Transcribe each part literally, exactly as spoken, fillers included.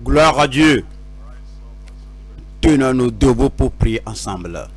Gloire à Dieu. Tenons-nous debout pour prier ensemble.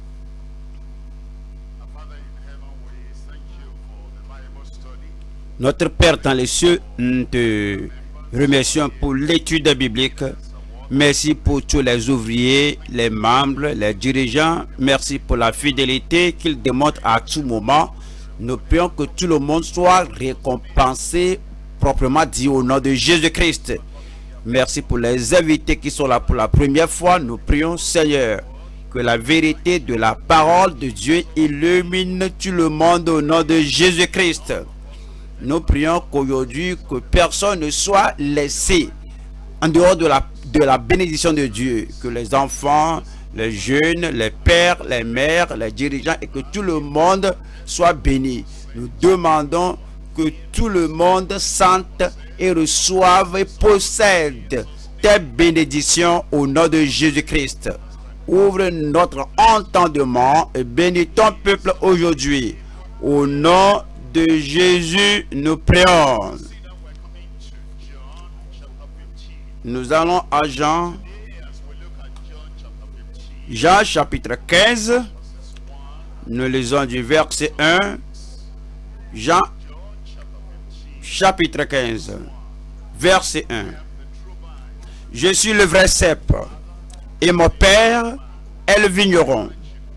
Notre Père dans les cieux, nous te remercions pour l'étude biblique. Merci pour tous les ouvriers, les membres, les dirigeants. Merci pour la fidélité qu'ils démontrent à tout moment. Nous prions que tout le monde soit récompensé, proprement dit, au nom de Jésus-Christ. Merci pour les invités qui sont là pour la première fois. Nous prions, Seigneur, que la vérité de la parole de Dieu illumine tout le monde au nom de Jésus-Christ. Nous prions qu'aujourd'hui, que personne ne soit laissé en dehors de la, de la bénédiction de Dieu. Que les enfants, les jeunes, les pères, les mères, les dirigeants et que tout le monde soit béni. Nous demandons que tout le monde sente et reçoive et possède tes bénédictions au nom de Jésus-Christ. Ouvre notre entendement et bénis ton peuple aujourd'hui. Au nom de Jésus, nous prions. Nous allons à Jean, Jean chapitre quinze. Nous lisons du verset un. Jean chapitre quinze, verset un. Je suis le vrai cep, et mon Père est le vigneron.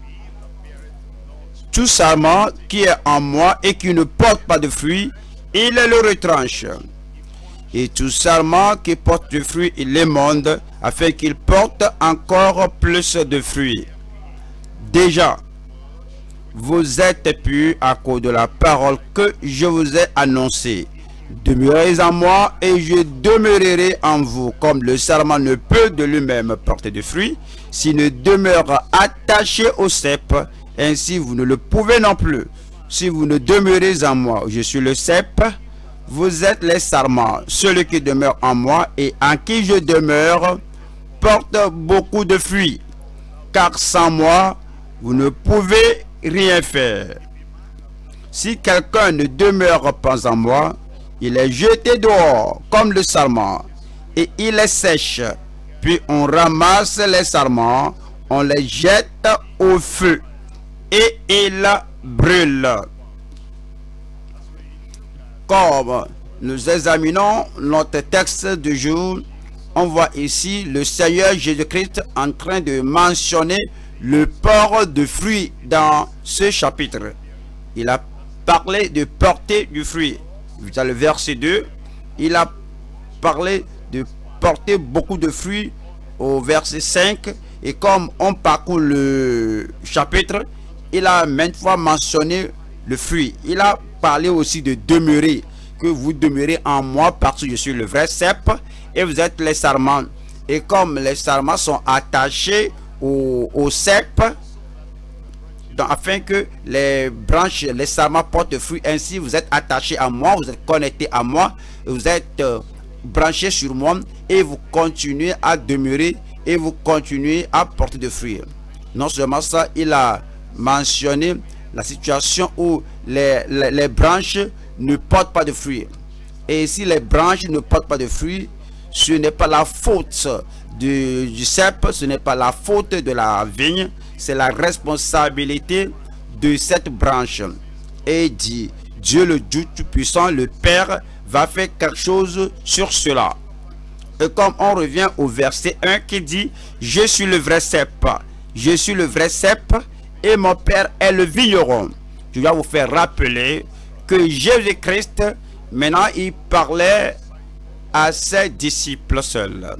Tout sarment qui est en moi et qui ne porte pas de fruits, il le retranche. Et tout sarment qui porte du fruit, il l'émonde, afin qu'il porte encore plus de fruits. Déjà, vous êtes purs à cause de la parole que je vous ai annoncée. Demeurez en moi et je demeurerai en vous. Comme le sarment ne peut de lui-même porter de fruits s'il ne demeure attaché au cep, ainsi vous ne le pouvez non plus. Si vous ne demeurez en moi, je suis le cep, vous êtes les sarments. Celui qui demeure en moi et en qui je demeure porte beaucoup de fruits, car sans moi, vous ne pouvez rien faire. Si quelqu'un ne demeure pas en moi, il est jeté dehors comme le sarment, et il est sèche. Puis on ramasse les sarments, on les jette au feu, et ils brûlent. Comme nous examinons notre texte du jour, on voit ici le Seigneur Jésus-Christ en train de mentionner le port de fruits dans ce chapitre. Il a parlé de porter du fruit. Dans le verset deux, il a parlé de porter beaucoup de fruits au verset cinq. Et comme on parcourt le chapitre, il a maintes fois mentionné le fruit. Il a parlé aussi de demeurer, que vous demeurez en moi parce que je suis le vrai cep et vous êtes les sarments. Et comme les sarments sont attachés au, au cep, donc, afin que les branches, les sarments portent de fruits, ainsi vous êtes attachés à moi, vous êtes connectés à moi, vous êtes euh, branchés sur moi et vous continuez à demeurer et vous continuez à porter de fruits. Non seulement ça, il a mentionné la situation où les, les, les branches ne portent pas de fruits. Et si les branches ne portent pas de fruits, ce n'est pas la faute du, du cep, ce n'est pas la faute de la vigne, c'est la responsabilité de cette branche. Et dit, Dieu le Dieu Tout-Puissant, le Père, va faire quelque chose sur cela. Et comme on revient au verset un qui dit, je suis le vrai cep, je suis le vrai cep, et mon Père est le vigneron. Je vais vous faire rappeler que Jésus-Christ, maintenant, il parlait à ses disciples seuls.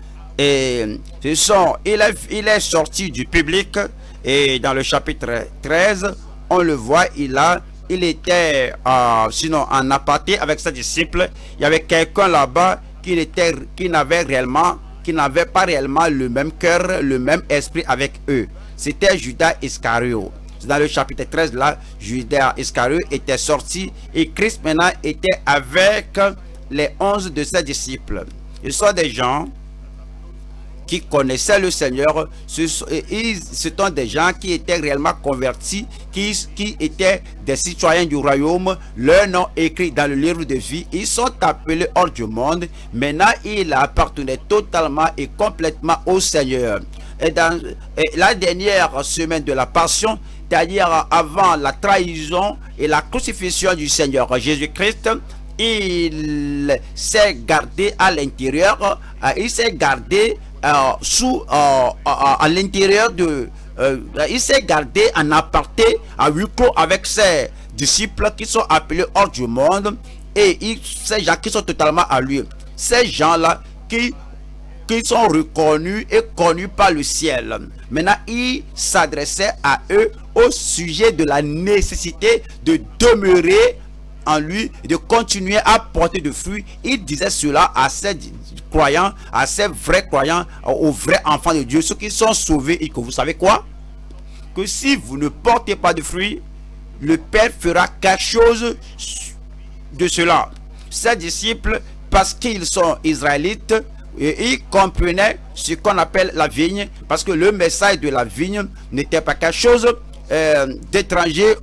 Et ce sont, il, est, il est sorti du public, et dans le chapitre treize, on le voit, il, a, il était euh, sinon en aparté avec ses disciples. Il y avait quelqu'un là-bas qui, était, qui n'avait réellement, qui n'avait pas réellement le même cœur, le même esprit avec eux. C'était Judas Iscario. Dans le chapitre treize, là, Judas Iscario était sorti et Christ maintenant était avec les onze de ses disciples. Ils sont des gens qui connaissaient le Seigneur. Ce sont, ils, ce sont des gens qui étaient réellement convertis, qui, qui étaient des citoyens du royaume, leur nom écrit dans le livre de vie. Ils sont appelés hors du monde. Maintenant, ils appartenaient totalement et complètement au Seigneur. Et dans et la dernière semaine de la Passion, c'est-à-dire avant la trahison et la crucifixion du Seigneur Jésus-Christ, il s'est gardé à l'intérieur, il s'est gardé euh, sous euh, à, à l'intérieur de euh, il s'est gardé en aparté à huis clos avec ses disciples qui sont appelés hors du monde, et il, ces gens qui sont totalement à lui, ces gens-là qui qui sont reconnus et connus par le ciel. Maintenant, il s'adressait à eux au sujet de la nécessité de demeurer en lui, de continuer à porter de fruits. Il disait cela à ces croyants, à ces vrais croyants, aux vrais enfants de Dieu, ceux qui sont sauvés, et que vous savez quoi? Que si vous ne portez pas de fruits, le Père fera quelque chose de cela. Ses disciples, parce qu'ils sont israélites, et ils comprenaient ce qu'on appelle la vigne, parce que le message de la vigne n'était pas quelque chose euh, d'étranger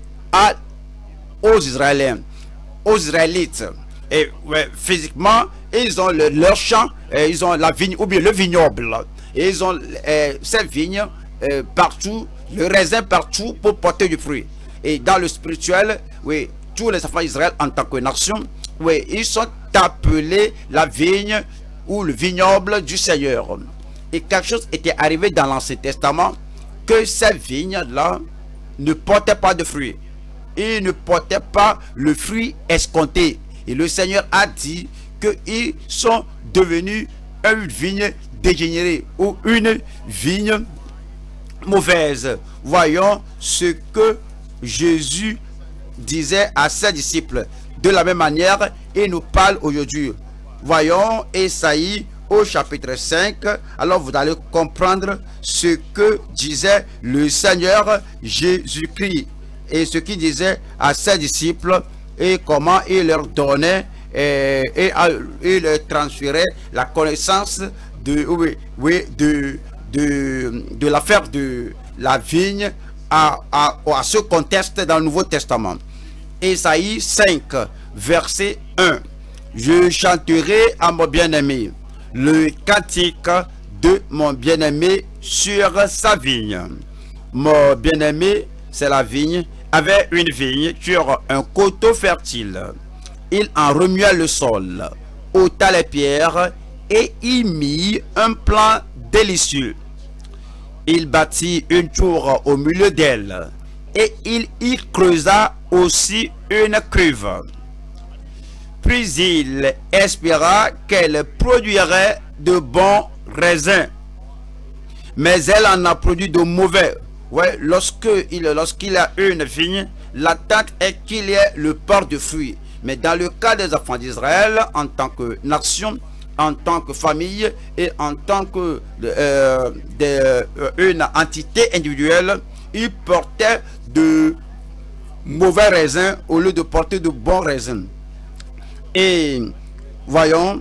aux Israéliens, aux Israélites. Et ouais, physiquement, ils ont le, leur champ, euh, ils ont la vigne ou bien le vignoble, et ils ont euh, ces vignes euh, partout, le raisin partout pour porter du fruit. Et dans le spirituel, oui, tous les enfants d'Israël en tant que nation, oui, ils sont appelés la vigne ou le vignoble du Seigneur. Et quelque chose était arrivé dans l'Ancien Testament, que ces vignes-là ne portaient pas de fruits. Ils ne portaient pas le fruit escompté. Et le Seigneur a dit qu'ils sont devenus une vigne dégénérée ou une vigne mauvaise. Voyons ce que Jésus disait à ses disciples. De la même manière, il nous parle aujourd'hui. Voyons Ésaïe au chapitre cinq. Alors vous allez comprendre ce que disait le Seigneur Jésus-Christ et ce qu'il disait à ses disciples et comment il leur donnait et, et, et leur transférait la connaissance de, oui, oui, de, de, de l'affaire de la vigne à, à, à ce contexte dans le Nouveau Testament. Ésaïe cinq, verset un. Je chanterai à mon bien-aimé le cantique de mon bien-aimé sur sa vigne. Mon bien-aimé, c'est la vigne, avait une vigne sur un coteau fertile. Il en remua le sol, ôta les pierres et y mit un plan délicieux. Il bâtit une tour au milieu d'elle et il y creusa aussi une cuve. Puis il espéra qu'elle produirait de bons raisins. Mais elle en a produit de mauvais. Ouais, lorsqu'il lorsqu'il a une vigne, l'attente est qu'il y ait le port de fruits. Mais dans le cas des enfants d'Israël, en tant que nation, en tant que famille et en tant que euh, de, euh, une entité individuelle, ils portaient de mauvais raisins au lieu de porter de bons raisins. Et voyons,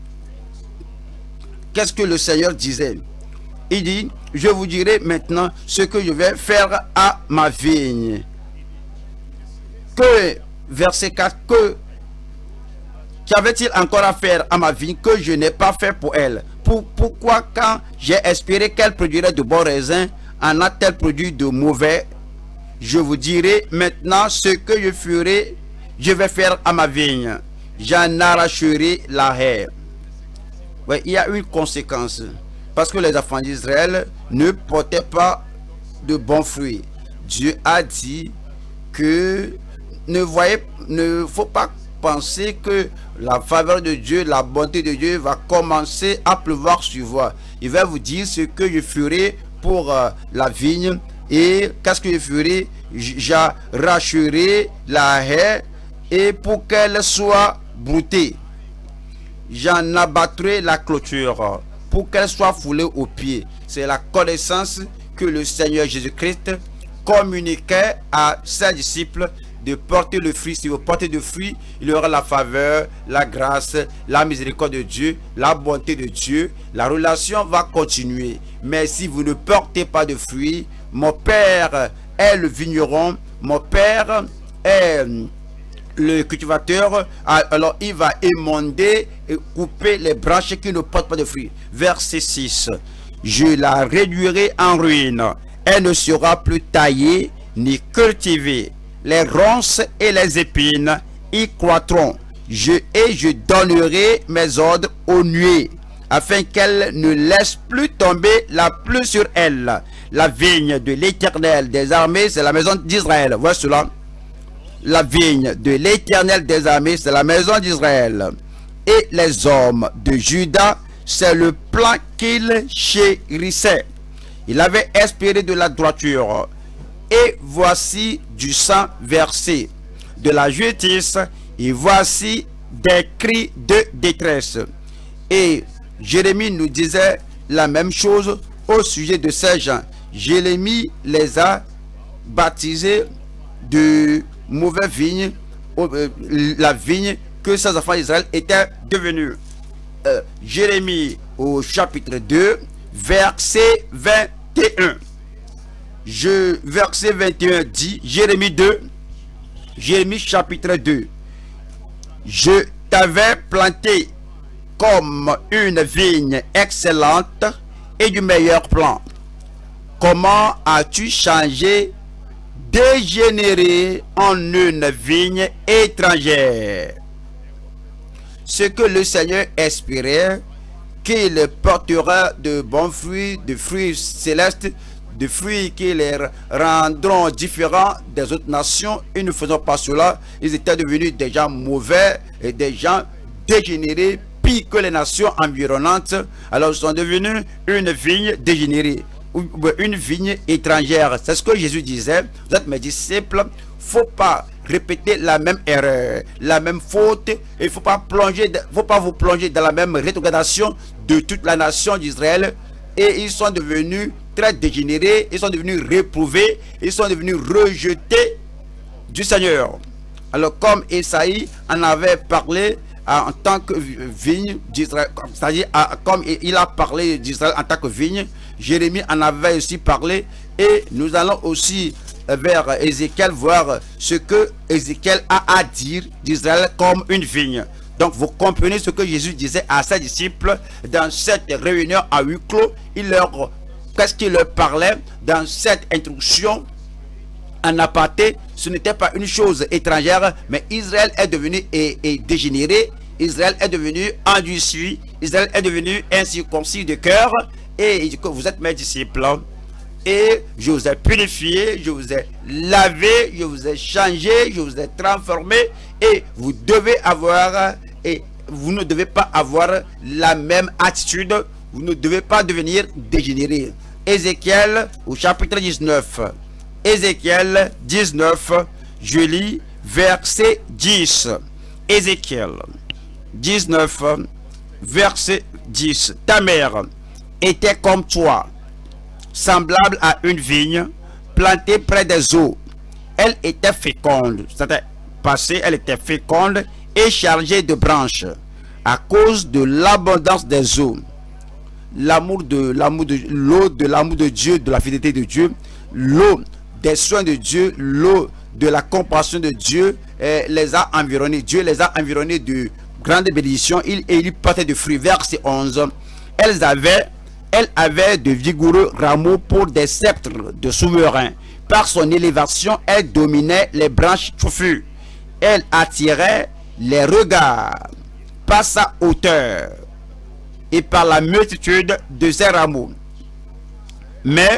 qu'est-ce que le Seigneur disait? Il dit, je vous dirai maintenant ce que je vais faire à ma vigne. Que, verset quatre, que qu'avait-il encore à faire à ma vigne que je n'ai pas fait pour elle? Pour, pourquoi quand j'ai espéré qu'elle produirait de bons raisins, en a-t-elle produit de mauvais? Je vous dirai maintenant ce que je ferai, je vais faire à ma vigne. J'en arracherai la haie. Ouais, il y a une conséquence. Parce que les enfants d'Israël ne portaient pas de bons fruits. Dieu a dit que ne voyez, ne faut pas penser que la faveur de Dieu, la bonté de Dieu va commencer à pleuvoir sur vous. Il va vous dire ce que je ferai pour euh, la vigne. Et qu'est-ce que je ferai? J'arracherai la haie et pour qu'elle soit broutée. J'en abattrai la clôture pour qu'elle soit foulée aux pieds. C'est la connaissance que le Seigneur Jésus-Christ communiquait à ses disciples de porter le fruit. Si vous portez du fruit, il y aura la faveur, la grâce, la miséricorde de Dieu, la bonté de Dieu. La relation va continuer. Mais si vous ne portez pas de fruit, mon Père est le vigneron, mon Père est le cultivateur, alors il va émonder et couper les branches qui ne portent pas de fruits. Verset six. Je la réduirai en ruine. Elle ne sera plus taillée ni cultivée. Les ronces et les épines y croîtront. Je, et je donnerai mes ordres aux nuées, afin qu'elle ne laisse plus tomber la pluie sur elle. La vigne de l'Éternel des armées, c'est la maison d'Israël. Voilà cela. La vigne de l'Éternel des armées, c'est la maison d'Israël. Et les hommes de Juda, c'est le plan qu'il chérissait. Il avait espéré de la droiture. Et voici du sang versé, de la justice, et voici des cris de détresse. Et Jérémie nous disait la même chose au sujet de ces gens. Jérémie les a baptisés de mauvaise vigne, la vigne que ces enfants d'Israël étaient devenus. Euh, Jérémie au chapitre deux, verset vingt et un. Je, verset vingt et un dit, Jérémie deux, Jérémie chapitre deux. Je t'avais planté comme une vigne excellente et du meilleur plan. Comment as-tu changé, dégénéré en une vigne étrangère? Ce que le Seigneur espérait, qu'il portera de bons fruits, de fruits célestes, de fruits qui les rendront différents des autres nations. Ils ne faisaient pas cela. Ils étaient devenus des gens mauvais et des gens dégénérés, pire que les nations environnantes. Alors ils sont devenus une vigne dégénérée, une vigne étrangère. C'est ce que Jésus disait. Vous êtes mes disciples, il ne faut pas répéter la même erreur, la même faute. Il ne faut pas plonger, faut pas vous plonger dans la même rétrogradation de toute la nation d'Israël. Et ils sont devenus très dégénérés, ils sont devenus réprouvés, ils sont devenus rejetés du Seigneur. Alors comme Esaïe en avait parlé en tant que vigne d'Israël, c'est-à-dire comme il a parlé d'Israël en tant que vigne, Jérémie en avait aussi parlé. Et nous allons aussi vers Ézéchiel voir ce que Ézéchiel a à dire d'Israël comme une vigne. Donc vous comprenez ce que Jésus disait à ses disciples dans cette réunion à huis clos. Il leur, qu'est-ce qu'il leur parlait dans cette introduction en aparté? Ce n'était pas une chose étrangère, mais Israël est devenu et, et dégénéré. Israël est devenu endurci. Israël est devenu incirconcis de cœur. Et il dit que vous êtes mes disciples. Et je vous ai purifié, je vous ai lavé, je vous ai changé, je vous ai transformé. Et vous devez avoir, et vous ne devez pas avoir la même attitude. Vous ne devez pas devenir dégénéré. Ézéchiel au chapitre dix-neuf. Ézéchiel dix-neuf, je lis verset dix. Ézéchiel dix-neuf, verset dix. Ta mère était comme toi, semblable à une vigne plantée près des eaux. Elle était féconde, c'est-à-dire passée, elle était féconde et chargée de branches à cause de l'abondance des eaux. L'amour de l'amour de l'eau, de l'amour de Dieu, de la fidélité de Dieu, l'eau des soins de Dieu, l'eau de la compassion de Dieu eh, les a environnés. Dieu les a environnés de grandes bénédictions. Il, et il portait de fruits. Verset onze. Elles avaient Elle avait de vigoureux rameaux pour des sceptres de souverains. Par son élévation, elle dominait les branches touffues. Elle attirait les regards par sa hauteur et par la multitude de ses rameaux. Mais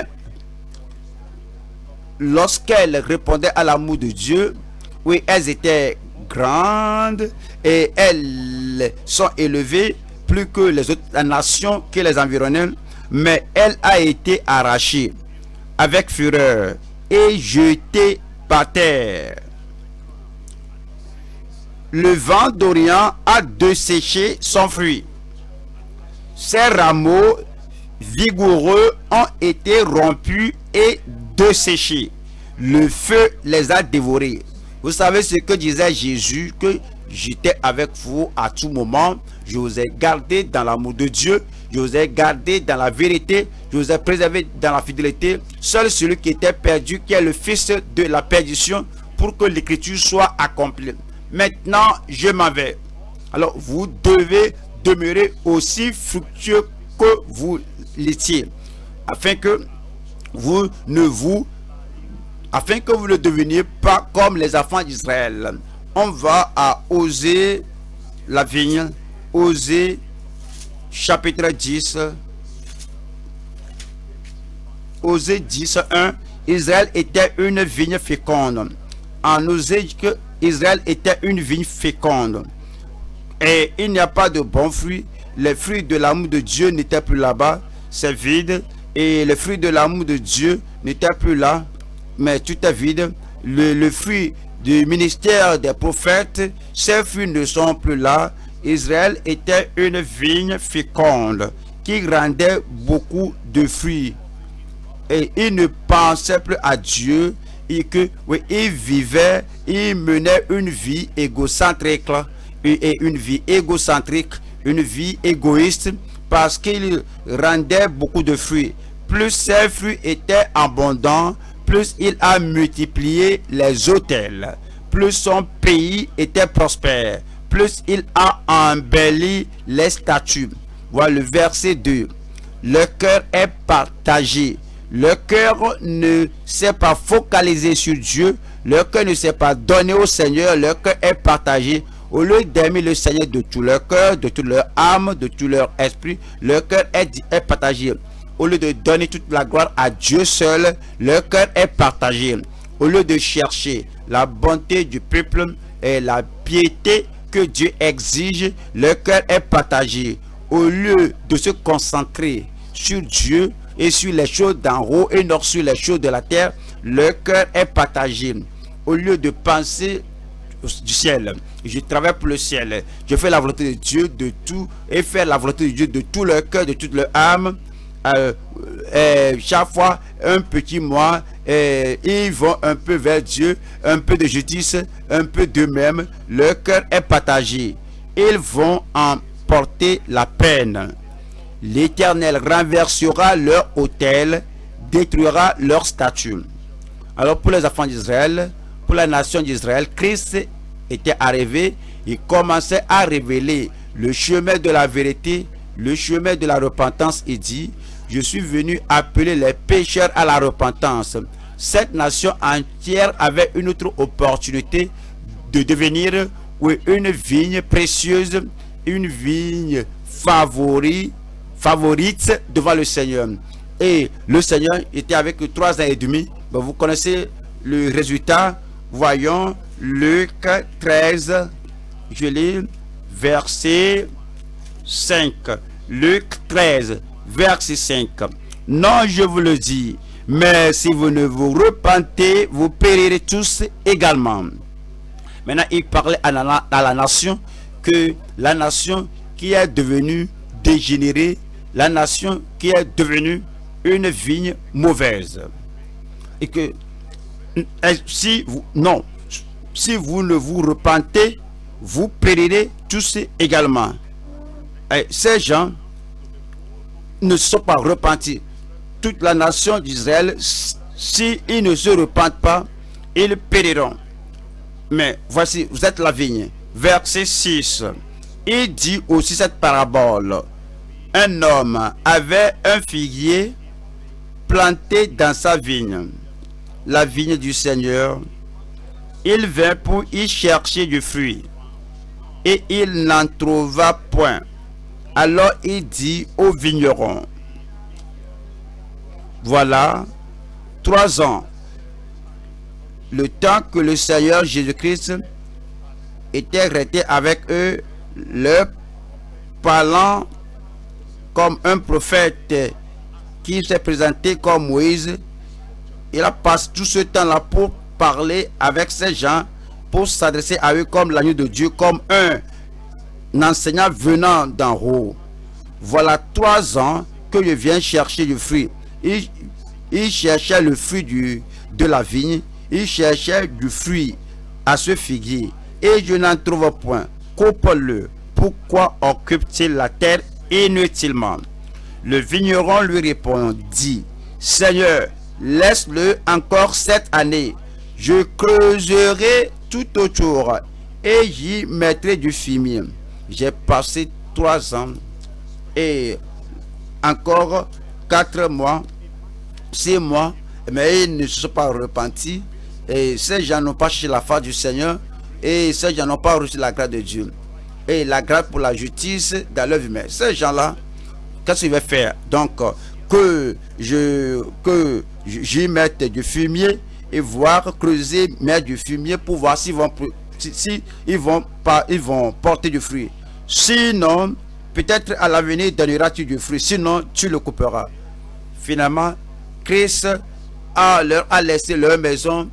lorsqu'elle répondait à l'amour de Dieu, oui, elles étaient grandes et elles sont élevées plus que les autres nations qui les environnaient. Mais elle a été arrachée avec fureur et jetée par terre. Le vent d'Orient a desséché son fruit. Ses rameaux vigoureux ont été rompus et desséchés. Le feu les a dévorés. Vous savez ce que disait Jésus, que j'étais avec vous à tout moment, je vous ai gardé dans l'amour de Dieu, je vous ai gardé dans la vérité, je vous ai préservé dans la fidélité. Seul celui qui était perdu, qui est le fils de la perdition, pour que l'écriture soit accomplie. Maintenant, je m'en vais. Alors, vous devez demeurer aussi fructueux que vous l'étiez, afin que vous ne vous afin que vous ne deveniez pas comme les enfants d'Israël. On va à Osée, la vigne, Osée, chapitre dix, Osée dix, un. Israël était une vigne féconde. En Osée que Israël était une vigne féconde. Et il n'y a pas de bons fruits. Les fruits de l'amour de Dieu n'étaient plus là-bas. C'est vide. Et les fruits de l'amour de Dieu n'étaient plus là. Mais tout est vide. Le, le fruit du ministère des prophètes, ces fruits ne sont plus là. Israël était une vigne féconde qui rendait beaucoup de fruits. Et il ne pensait plus à Dieu. Et que, oui, il vivait, il menait une vie égocentrique. Et une vie égocentrique, une vie égoïste, parce qu'il rendait beaucoup de fruits. Plus ces fruits étaient abondants, plus il a multiplié les autels, plus son pays était prospère, plus il a embelli les statues. Voilà le verset deux. Le cœur est partagé. Le cœur ne s'est pas focalisé sur Dieu. Le cœur ne s'est pas donné au Seigneur. Le cœur est partagé. Au lieu d'aimer le Seigneur de tout leur cœur, de toute leur âme, de tout leur esprit, leur cœur est, est partagé. Au lieu de donner toute la gloire à Dieu seul, leur cœur est partagé. Au lieu de chercher la bonté du peuple et la piété que Dieu exige, leur cœur est partagé. Au lieu de se concentrer sur Dieu et sur les choses d'en haut et non sur les choses de la terre, leur cœur est partagé. Au lieu de penser du ciel, je travaille pour le ciel, je fais la volonté de Dieu de tout et faire la volonté de Dieu de tout leur cœur, de toute leur âme. Euh, euh, chaque fois un petit mois, euh, ils vont un peu vers Dieu, un peu de justice, un peu d'eux-mêmes. Leur cœur est partagé. Ils vont en porter la peine. L'Éternel renversera leur autel, détruira leur statue. Alors pour les enfants d'Israël, pour la nation d'Israël, Christ était arrivé. Il commençait à révéler le chemin de la vérité, le chemin de la repentance. Il dit: je suis venu appeler les pécheurs à la repentance. Cette nation entière avait une autre opportunité de devenir une vigne précieuse, une vigne favorite, favorite devant le Seigneur. Et le Seigneur était avec eux trois ans et demi. Ben, vous connaissez le résultat. Voyons Luc treize, je lis verset cinq. Luc treize, verset cinq. Non, je vous le dis, mais si vous ne vous repentez, vous périrez tous également. Maintenant, il parlait à la, à la nation, que la nation qui est devenue dégénérée, la nation qui est devenue une vigne mauvaise. Et que si vous, non, si vous ne vous repentez, vous périrez tous également. Et ces gens ne sont pas repentis. Toute la nation d'Israël, s'ils ne se repentent pas, ils périront. Mais voici, vous êtes la vigne. Verset six. Il dit aussi cette parabole. Un homme avait un figuier planté dans sa vigne, la vigne du Seigneur. Il vint pour y chercher du fruit, et il n'en trouva point. Alors il dit au vigneron: voilà trois ans, le temps que le Seigneur Jésus-Christ était resté avec eux, leur parlant comme un prophète qui s'est présenté comme Moïse. Il a passé tout ce temps-là pour parler avec ces gens, pour s'adresser à eux comme l'agneau de Dieu, comme un enseignant venant d'en haut. Voilà trois ans que je viens chercher du fruit. Il, il cherchait le fruit du, de la vigne, il cherchait du fruit à ce figuier, et je n'en trouve point. Coupe-le. Pourquoi occupe-t-il la terre inutilement? Le vigneron lui répondit, Seigneur, laisse-le encore cette année. Je creuserai tout autour et j'y mettrai du fumier. J'ai passé trois ans et encore quatre mois, six mois, mais ils ne se sont pas repentis. Et ces gens n'ont pas cherché la face du Seigneur, et ces gens n'ont pas reçu la grâce de Dieu. Et la grâce pour la justice dans leur vie. Mais ces gens-là, qu'est-ce qu'ils veulent faire? Donc, que je que j'y mette du fumier et voir creuser, mettre du fumier pour voir s'ils vont si, si ils vont pas ils vont porter du fruit. Sinon, peut-être à l'avenir donneras-tu du fruit. Sinon, tu le couperas. Finalement, Christ a leur a laissé leur maison,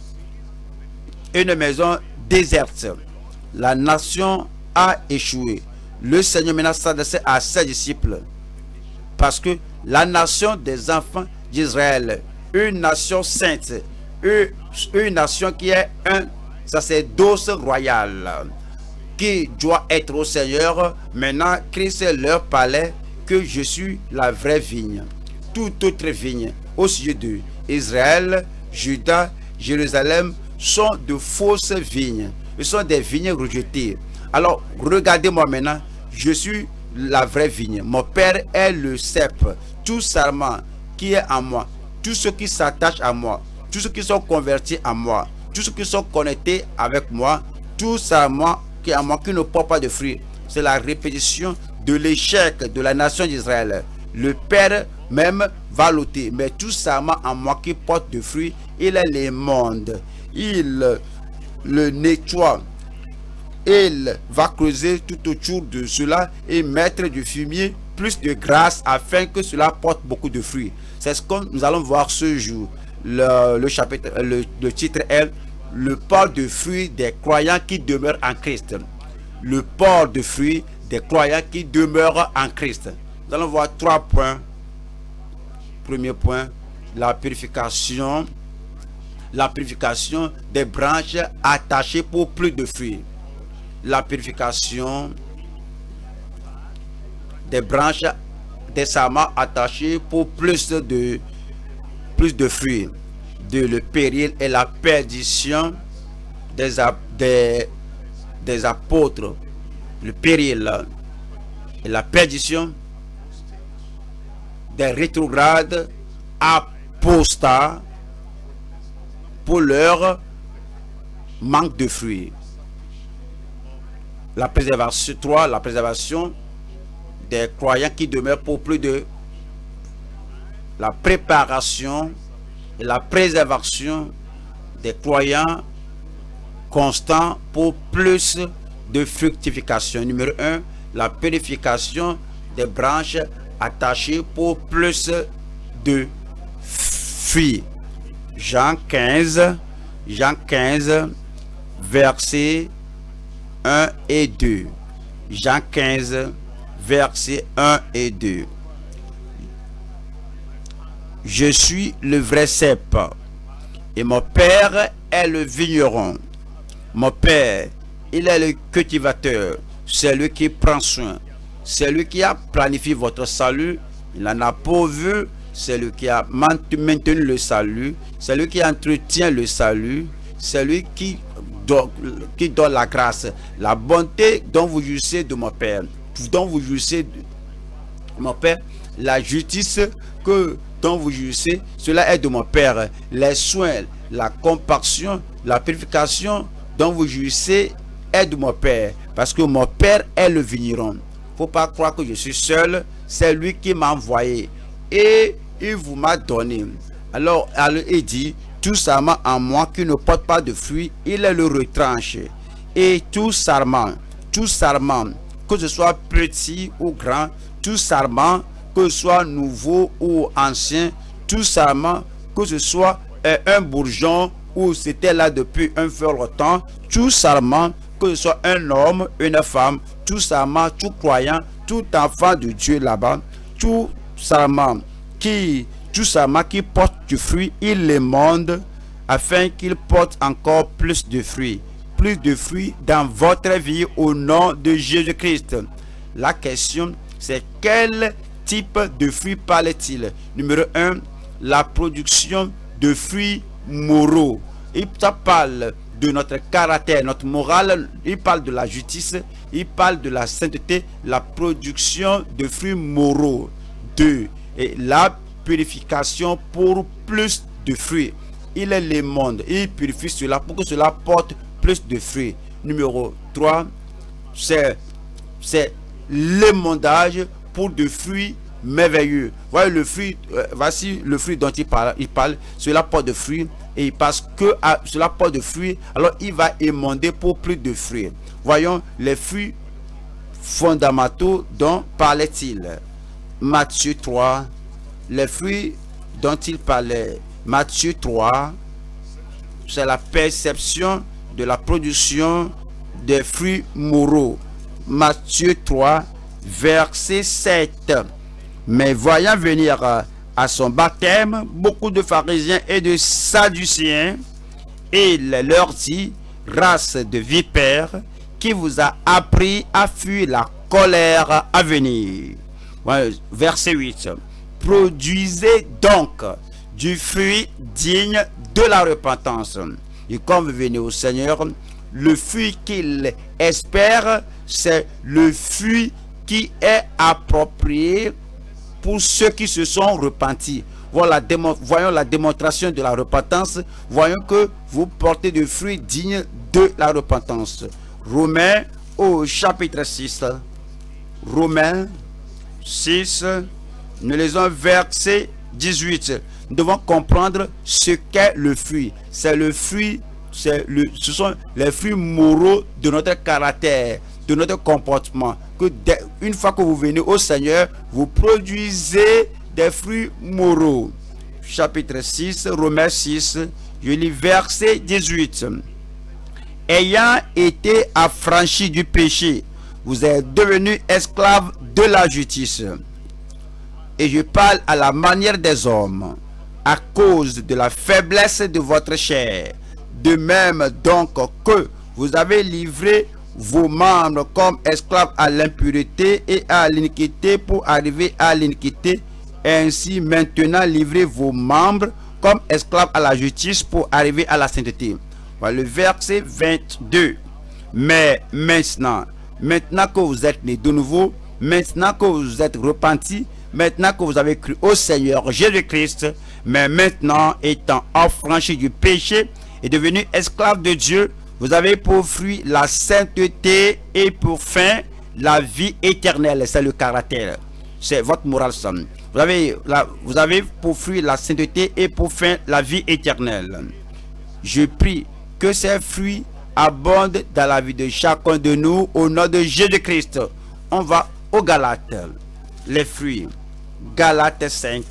une maison déserte. La nation a échoué. Le Seigneur maintenant s'adressait à ses disciples, parce que la nation des enfants d'Israël, une nation sainte, une, une nation qui est un sacerdoce royal, qui doit être au Seigneur. Maintenant, Christ leur parlait que je suis la vraie vigne. Toute autre vigne au sujet de Israël, Juda, Jérusalem sont de fausses vignes. Ce sont des vignes rejetées. Alors, regardez-moi maintenant, je suis la vraie vigne. Mon Père est le cep. Tout sarment qui est en moi, tous ceux qui s'attachent à moi, tous ceux qui sont convertis à moi, tous ceux qui sont connectés avec moi, tout sarment qui est en moi, qui ne porte pas de fruits. C'est la répétition de l'échec de la nation d'Israël. Le Père même va l'ôter, mais tout sarment en moi qui porte de fruits, il est l'immonde. Il le nettoie. Il va creuser tout autour de cela et mettre du fumier, plus de grâce, afin que cela porte beaucoup de fruits. C'est ce que nous allons voir ce jour. Le, le chapitre, le, le titre est le port de fruits des croyants qui demeurent en Christ. Le port de fruits des croyants qui demeurent en Christ. Nous allons voir trois points. Premier point, la purification. La purification des branches attachées pour plus de fruits. La purification des branches des sarments attachés pour plus de plus de fruits. De le péril et la perdition des, des, des apôtres. Le péril et la perdition des rétrogrades apostats pour leur manque de fruits. La préservation, trois, la préservation des croyants qui demeurent pour plus de la préparation et la préservation des croyants constants pour plus de fructification. Numéro un, la purification des branches attachées pour plus de fruits. Jean quinze, Jean quinze, versets un et deux. Jean quinze, versets un et deux. Je suis le vrai cep, et mon Père est le vigneron. Mon Père, il est le cultivateur, c'est lui qui prend soin, c'est lui qui a planifié votre salut, il en a pourvu, c'est lui qui a maintenu le salut, c'est lui qui entretient le salut, c'est lui qui donne, qui donne la grâce, la bonté dont vous jouissez de mon Père, dont vous jouissez de mon Père, la justice que dont vous jouissez, cela est de mon Père. Les soins, la compassion, la purification dont vous jouissez est de mon Père. Parce que mon Père est le vigneron. Il ne faut pas croire que je suis seul. C'est lui qui m'a envoyé. Et il vous m'a donné. Alors, il dit, tout sarment en moi qui ne porte pas de fruits, il le retranche. Et tout sarment, tout sarment, que ce soit petit ou grand, tout sarment, que ce soit nouveau ou ancien, tout sarment, que ce soit euh, un bourgeon ou c'était là depuis un fort longtemps, tout sarment, que ce soit un homme, une femme, tout sarment, tout croyant, tout enfant de Dieu là-bas, tout sarment qui, tout sarment qui porte du fruit, il le monde afin qu'il porte encore plus de fruits. Plus de fruits dans votre vie au nom de Jésus-Christ. La question, c'est quel type de fruits parle-t-il? Numéro un, la production de fruits moraux. Il parle de notre caractère, notre morale, il parle de la justice, il parle de la sainteté, la production de fruits moraux. Deux, et la purification pour plus de fruits. Il est le monde, il purifie cela pour que cela porte plus de fruits. Numéro trois, c'est l'émondage pour de fruits merveilleux. Voyez le fruit, euh, voici le fruit dont il parle, il parle, cela porte de fruits, et parce que à, cela porte de fruits, alors il va émonder pour plus de fruits. Voyons les fruits fondamentaux dont parlait-il. Matthieu trois, les fruits dont il parlait. Matthieu trois, c'est la perception de la production des fruits moraux. Matthieu trois, verset sept. Mais voyant venir à son baptême beaucoup de pharisiens et de sadducéens, il leur dit: race de vipères, qui vous a appris à fuir la colère à venir. Verset huit. Produisez donc du fruit digne de la repentance. Et quand vous venez au Seigneur, le fruit qu'il espère, c'est le fruit qui est approprié pour ceux qui se sont repentis. Voilà, voyons la démonstration de la repentance. Voyons que vous portez des fruits dignes de la repentance. Romains au chapitre six. Romains six, nous lisons verset dix-huit. Nous devons comprendre ce qu'est le fruit. C'est le fruit, c'est le, ce sont les fruits moraux de notre caractère, de notre comportement. Que dès, une fois que vous venez au Seigneur, vous produisez des fruits moraux. Chapitre six, Romains six, je lis verset dix-huit. Ayant été affranchis du péché, vous êtes devenus esclaves de la justice. Et je parle à la manière des hommes, à cause de la faiblesse de votre chair. De même donc que vous avez livré vos membres comme esclaves à l'impureté et à l'iniquité pour arriver à l'iniquité, ainsi maintenant livrez vos membres comme esclaves à la justice pour arriver à la sainteté. Voilà le verset vingt-deux. Mais maintenant, maintenant que vous êtes nés de nouveau, maintenant que vous êtes repentis, maintenant que vous avez cru au Seigneur Jésus-Christ, mais maintenant étant affranchis du péché et devenus esclaves de Dieu, vous avez pour fruit la sainteté et pour fin la vie éternelle. C'est le caractère, c'est votre morale. Vous avez, la, vous avez pour fruit la sainteté et pour fin la vie éternelle. Je prie que ces fruits abondent dans la vie de chacun de nous au nom de Jésus-Christ. On va aux Galates. Les fruits. Galates cinq,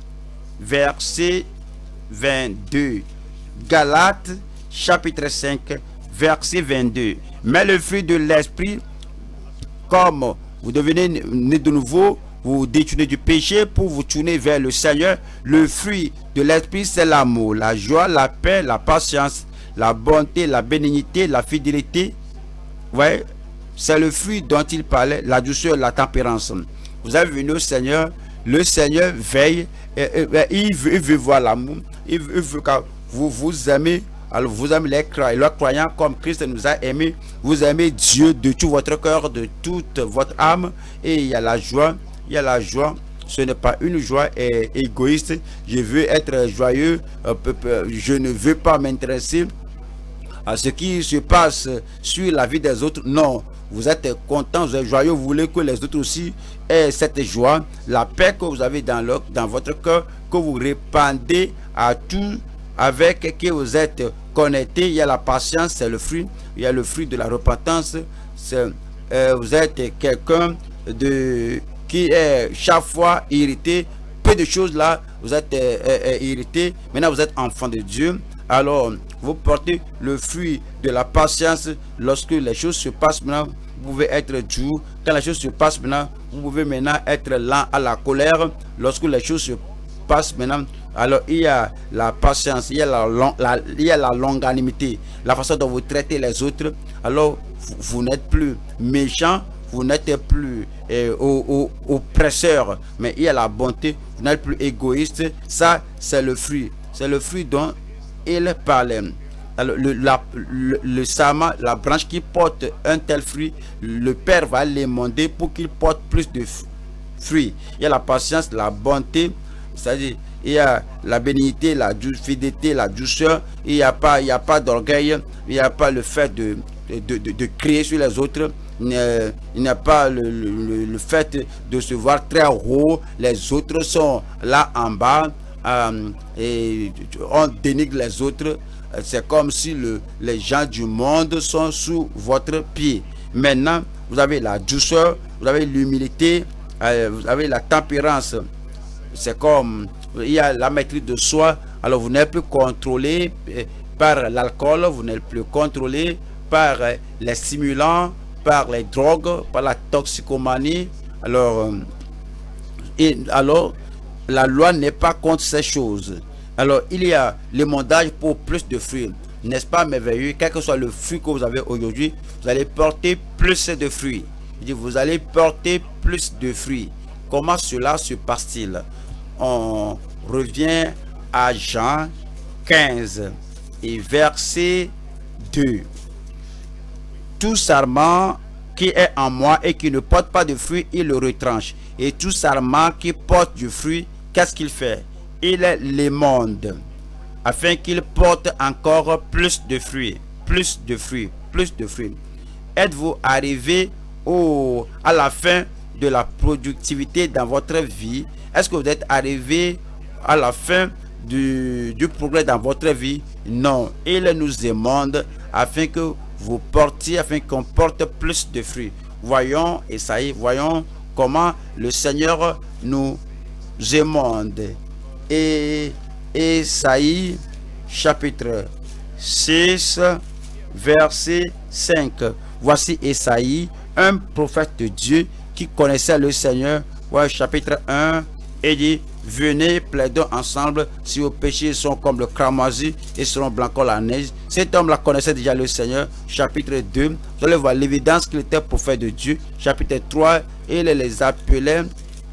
verset vingt-deux. Galates chapitre cinq, verset vingt-deux. Mais le fruit de l'esprit, comme vous devenez né de nouveau, vous vous détournez du péché pour vous tourner vers le Seigneur. Le fruit de l'esprit, c'est l'amour, la joie, la paix, la patience, la bonté, la bénignité, la fidélité. Ouais, c'est le fruit dont il parlait, la douceur, la tempérance. Vous avez venu au Seigneur, le Seigneur veille, et, et, et, il, veut, il veut voir l'amour, il, il veut que vous vous aimez. Alors vous aimez les croyants, les croyants comme Christ nous a aimés. Vous aimez Dieu de tout votre cœur, de toute votre âme. Et il y a la joie, il y a la joie. Ce n'est pas une joie égoïste. Je veux être joyeux, je ne veux pas m'intéresser à ce qui se passe sur la vie des autres. Non, vous êtes content, vous êtes joyeux, vous voulez que les autres aussi aient cette joie, la paix que vous avez dans, le, dans votre cœur, que vous répandez à tout, avec qui vous êtes connecté. Il y a la patience, c'est le fruit. Il y a le fruit de la repentance. Euh, vous êtes quelqu'un de qui est chaque fois irrité. Peu de choses là, vous êtes euh, euh, irrité. Maintenant, vous êtes enfant de Dieu. Alors, vous portez le fruit de la patience. Lorsque les choses se passent maintenant, vous pouvez être doux. Quand les choses se passent maintenant, vous pouvez maintenant être lent à la colère. Lorsque les choses se passent maintenant, Alors il y a la patience, il y a la, long, la, il y a la longanimité, la façon dont vous traitez les autres. Alors vous, vous n'êtes plus méchant, vous n'êtes plus euh, au, au, oppresseur, mais il y a la bonté, vous n'êtes plus égoïste. Ça, c'est le fruit. C'est le fruit dont il parlait. Alors, le, la, le, le sama, la branche qui porte un tel fruit, le Père va l'émonder pour qu'il porte plus de fruits. Il y a la patience, la bonté, c'est-à-dire il y a la bénignité, la fidélité, la douceur. Il n'y a pas, il n'y a pas d'orgueil, il n'y a pas le fait de, de, de, de crier sur les autres. Il n'y a pas le, le, le fait de se voir très haut. Les autres sont là en bas euh, et on dénigre les autres. C'est comme si le, les gens du monde sont sous votre pied. Maintenant, vous avez la douceur, vous avez l'humilité, euh, vous avez la tempérance. C'est comme, il y a la maîtrise de soi. Alors vous n'êtes plus contrôlé par l'alcool, vous n'êtes plus contrôlé par les stimulants, par les drogues, par la toxicomanie. Alors, et alors la loi n'est pas contre ces choses. Alors, il y a le mondage pour plus de fruits. N'est-ce pas merveilleux? Quel que soit le fruit que vous avez aujourd'hui, vous allez porter plus de fruits. Vous allez porter plus de fruits. Comment cela se passe-t-il? On revient à Jean quinze et verset deux. Tout sarment qui est en moi et qui ne porte pas de fruits, il le retranche. Et tout sarment qui porte du fruit, qu'est-ce qu'il fait? Il l'émonde, afin qu'il porte encore plus de fruits, plus de fruits, plus de fruits. Êtes-vous arrivé au, à la fin de la productivité dans votre vie? Est-ce que vous êtes arrivé à la fin du, du progrès dans votre vie? Non, il nous émonde afin que vous portiez, afin qu'on porte plus de fruits. Voyons, Esaïe, voyons comment le Seigneur nous émonde. Et Esaïe chapitre six verset cinq. Voici Esaïe, un prophète de Dieu qui connaissait le Seigneur. Ouais, chapitre un, et dit: venez, plaidons ensemble, si vos péchés sont comme le cramoisi et seront blancs comme la neige. Cet homme-là connaissait déjà le Seigneur. Chapitre deux, vous allez voir l'évidence qu'il était prophète de Dieu. Chapitre trois, il les appelait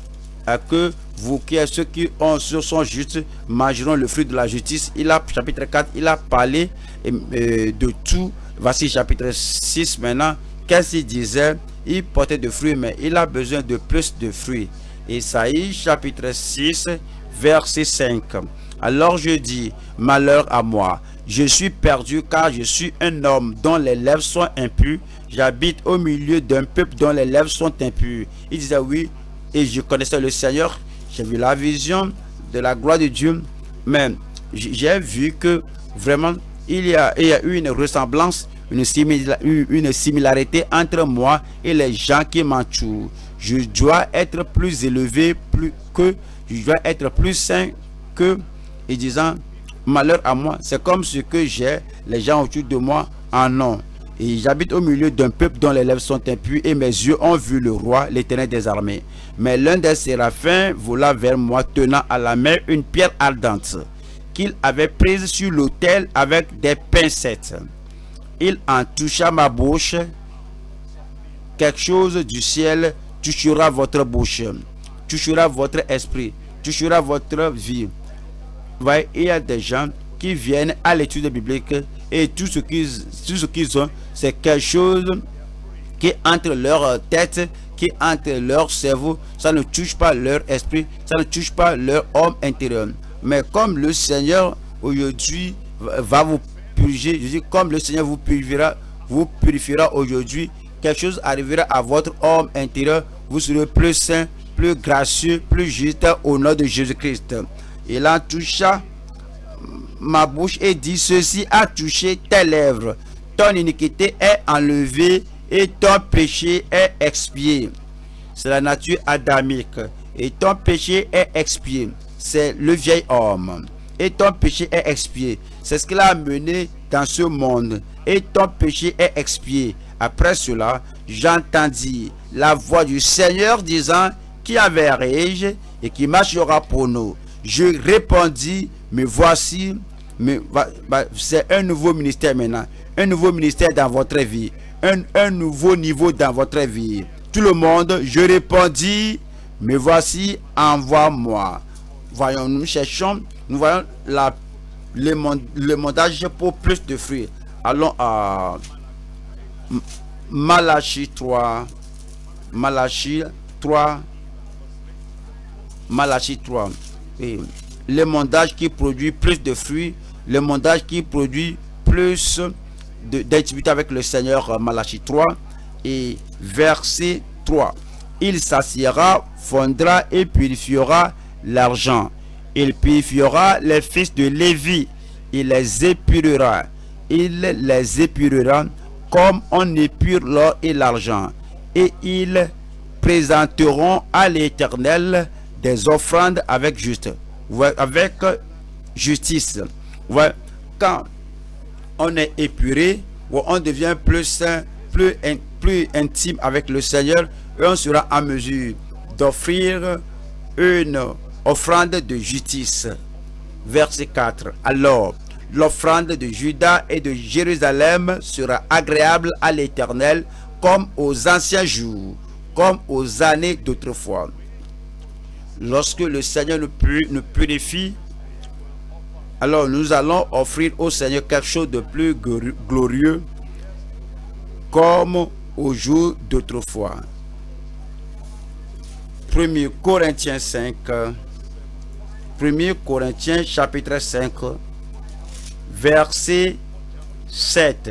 à que vous qui êtes ceux qui ont sur son juste mangeront le fruit de la justice. Il a, chapitre quatre, il a parlé euh, de tout. Voici chapitre six maintenant. Qu'est-ce qu'il disait? Il portait de fruits, mais il a besoin de plus de fruits. Esaïe chapitre six verset cinq. Alors je dis: malheur à moi, je suis perdu, car je suis un homme dont les lèvres sont impures. J'habite au milieu d'un peuple dont les lèvres sont impures. Il disait oui, et je connaissais le Seigneur. J'ai vu la vision de la gloire de Dieu, mais j'ai vu que vraiment il y a, il y a eu une ressemblance, une, simila, une similarité entre moi et les gens qui m'entourent. Je dois être plus élevé, plus que, je dois être plus saint que, et disant: malheur à moi, c'est comme ce que j'ai, les gens autour de moi en ont. Et j'habite au milieu d'un peuple dont les lèvres sont impures, et mes yeux ont vu le roi, l'Éternel des armées. Mais l'un des séraphins vola vers moi, tenant à la main une pierre ardente qu'il avait prise sur l'autel avec des pincettes. Il en toucha ma bouche. Quelque chose du ciel touchera votre bouche, touchera votre esprit, touchera votre vie. Voyez, il y a des gens qui viennent à l'étude biblique et tout ce qu'ils tout ce qu'ils ont, c'est quelque chose qui entre leur tête, qui entre leur cerveau. Ça ne touche pas leur esprit, ça ne touche pas leur homme intérieur. Mais comme le Seigneur aujourd'hui va vous purger, je dis comme le Seigneur vous purifiera, vous purifiera aujourd'hui, quelque chose arrivera à votre homme intérieur. Vous serez plus saint, plus gracieux, plus juste au nom de Jésus-Christ. Il en toucha ma bouche et dit: ceci a touché tes lèvres. Ton iniquité est enlevée et ton péché est expié. C'est la nature adamique. Et ton péché est expié. C'est le vieil homme. Et ton péché est expié. C'est ce qu'il a amené dans ce monde. Et ton péché est expié. Après cela, j'entendis la voix du Seigneur disant: qui avait rage et qui marchera pour nous. Je répondis, mais voici, mais c'est un nouveau ministère maintenant, un nouveau ministère dans votre vie, un, un nouveau niveau dans votre vie. Tout le monde, je répondis, mais voici, envoie-moi. Voyons, nous cherchons, nous voyons la, le, le montage pour plus de fruits. Allons à Malachie trois, Malachie trois, Malachie trois. Et le mondage qui produit plus de fruits, le mondage qui produit plus d'intimité avec le Seigneur. Malachie trois et verset trois. Il s'assiera, fondra et purifiera l'argent. Il purifiera les fils de Lévi, il les épurera. Il les épurera comme on épure l'or et l'argent. Et ils présenteront à l'Éternel des offrandes avec juste, avec justice. Ouais. Quand on est épuré, on devient plus saint, plus, plus intime avec le Seigneur, et on sera en mesure d'offrir une offrande de justice. Verset quatre. Alors, l'offrande de Juda et de Jérusalem sera agréable à l'Éternel comme aux anciens jours, comme aux années d'autrefois. Lorsque le Seigneur nous purifie, alors nous allons offrir au Seigneur quelque chose de plus glorieux, comme au jour d'autrefois. premier Corinthiens cinq, premier Corinthiens chapitre cinq, verset sept.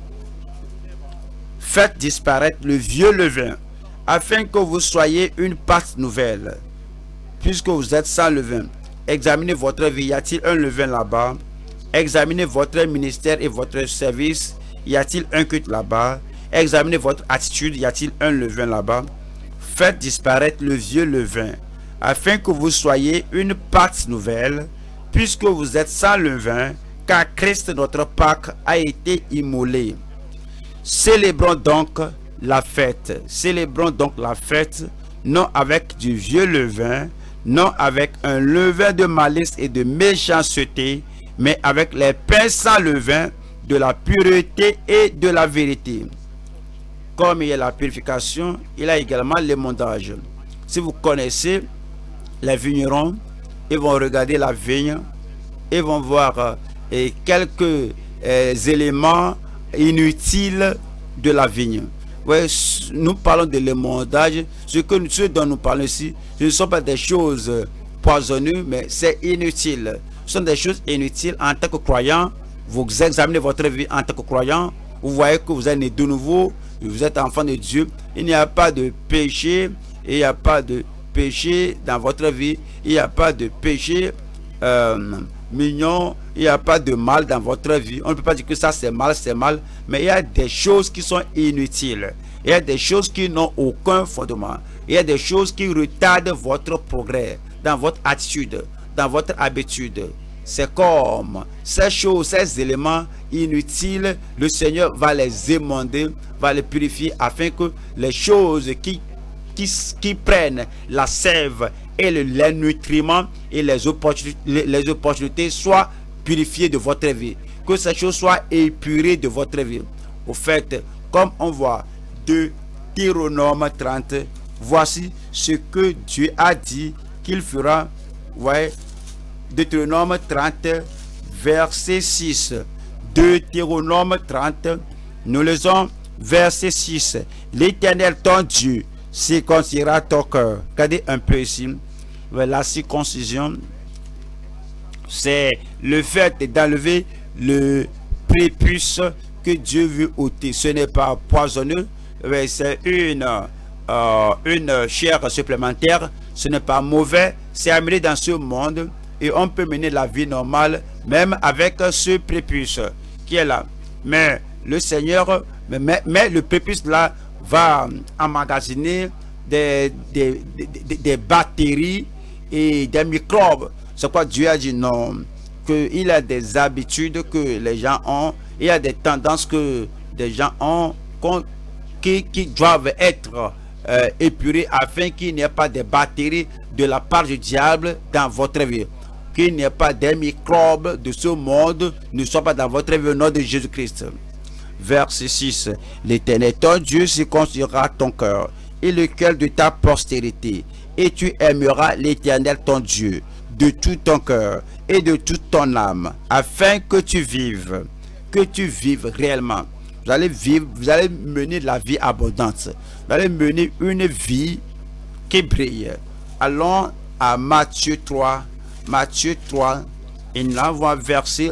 Faites disparaître le vieux levain, afin que vous soyez une pâte nouvelle, puisque vous êtes sans levain. Examinez votre vie, y a-t-il un levain là-bas? Examinez votre ministère et votre service, y a-t-il un culte là-bas? Examinez votre attitude, y a-t-il un levain là-bas? Faites disparaître le vieux levain, afin que vous soyez une pâte nouvelle, puisque vous êtes sans levain, car Christ notre Pâque a été immolé. Célébrons donc la fête, célébrons donc la fête, non avec du vieux levain, non avec un levain de malice et de méchanceté, mais avec les pains sans levain, de la pureté et de la vérité. Comme il y a la purification, il y a également l'émondage. Si vous connaissez les vignerons, ils vont regarder la vigne, ils vont voir euh, quelques euh, éléments inutiles de la vigne. Ouais, nous parlons de l'émondage. Ce, que, ce dont nous parlons ici, ce ne sont pas des choses poisonneuses, mais c'est inutile. Ce sont des choses inutiles en tant que croyant. Vous examinez votre vie en tant que croyant. Vous voyez que vous êtes né de nouveau. Vous êtes enfant de Dieu. Il n'y a pas de péché. Il n'y a pas de péché dans votre vie. Il n'y a pas de péché euh, mignon. Il n'y a pas de mal dans votre vie. On ne peut pas dire que ça c'est mal, c'est mal. Mais il y a des choses qui sont inutiles. Il y a des choses qui n'ont aucun fondement. Il y a des choses qui retardent votre progrès dans votre attitude, dans votre habitude. C'est comme ces choses, ces éléments inutiles, le Seigneur va les émonder, va les purifier afin que les choses qui, qui, qui prennent la sève et le, les nutriments et les opportunités, les, les opportunités soient purifiées de votre vie. Que ces choses soient épurées de votre vie. Au fait, comme on voit de Deutéronome trente, voici ce que Dieu a dit qu'il fera. Ouais, Deutéronome trente, verset six. Deutéronome trente, nous lisons verset six. L'Éternel ton Dieu circoncira ton cœur. Regardez un peu ici. La circoncision, c'est le fait d'enlever le prépuce que Dieu veut ôter. Ce n'est pas poisonneux, c'est une, euh, une chair supplémentaire. Ce n'est pas mauvais, c'est amené dans ce monde et on peut mener la vie normale même avec ce prépuce qui est là. Mais le Seigneur, mais, mais le prépuce là va emmagasiner des, des, des, des bactéries et des microbes. C'est quoi Dieu a dit non, qu'il y a des habitudes que les gens ont, il y a des tendances que des gens ont qui, qui doivent être euh, épurées afin qu'il n'y ait pas de bactéries de la part du diable dans votre vie. qu'il n'y ait pas des microbes de ce monde ne soient pas dans votre vie au nom de Jésus-Christ. Verset six. L'Éternel ton Dieu circoncira ton cœur et le cœur de ta postérité, et tu aimeras l'Éternel ton Dieu de tout ton cœur et de toute ton âme, afin que tu vives, que tu vives réellement. Vous allez vivre, vous allez mener la vie abondante. Vous allez mener une vie qui brille. Allons à Matthieu trois. Matthieu trois, et nous avons verset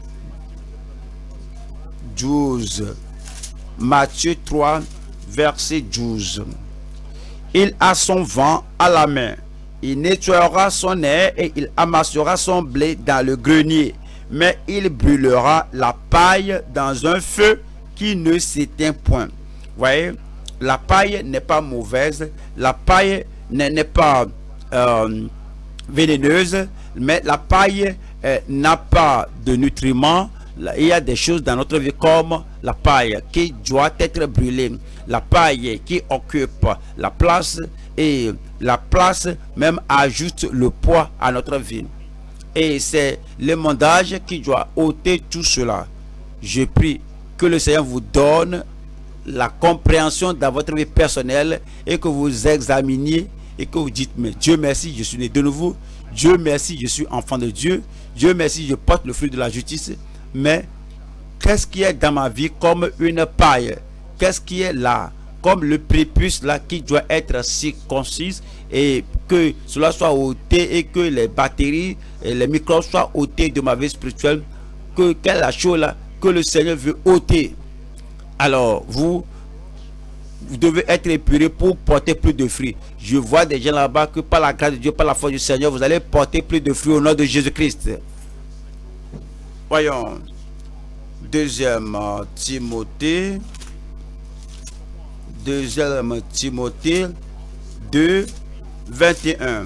douze. Matthieu trois, verset douze. Il a son vent à la main. Il nettoiera son air et il amassera son blé dans le grenier. Mais il brûlera la paille dans un feu qui ne s'éteint point. Vous voyez, la paille n'est pas mauvaise. La paille n'est pas euh, vénéneuse. Mais la paille euh, n'a pas de nutriments. Il y a des choses dans notre vie comme la paille qui doit être brûlée. La paille qui occupe la place et la place même ajoute le poids à notre vie. Et c'est le mondage qui doit ôter tout cela. Je prie que le Seigneur vous donne la compréhension dans votre vie personnelle et que vous examiniez et que vous dites, mais Dieu merci, je suis né de nouveau. Dieu merci, je suis enfant de Dieu. Dieu merci, je porte le fruit de la justice. Mais qu'est-ce qui est dans ma vie comme une paille? Qu'est-ce qui est là comme le prépuce là qui doit être circoncis et que cela soit ôté et que les bactéries et les microbes soient ôtés de ma vie spirituelle? Que quelle est la chose là que le Seigneur veut ôter? Alors vous vous devez être épuré pour porter plus de fruits. Je vois des gens là-bas que par la grâce de Dieu, par la foi du Seigneur, vous allez porter plus de fruits au nom de Jésus-Christ. Voyons. Deuxième Timothée. Deuxième Timothée deux, vingt et un.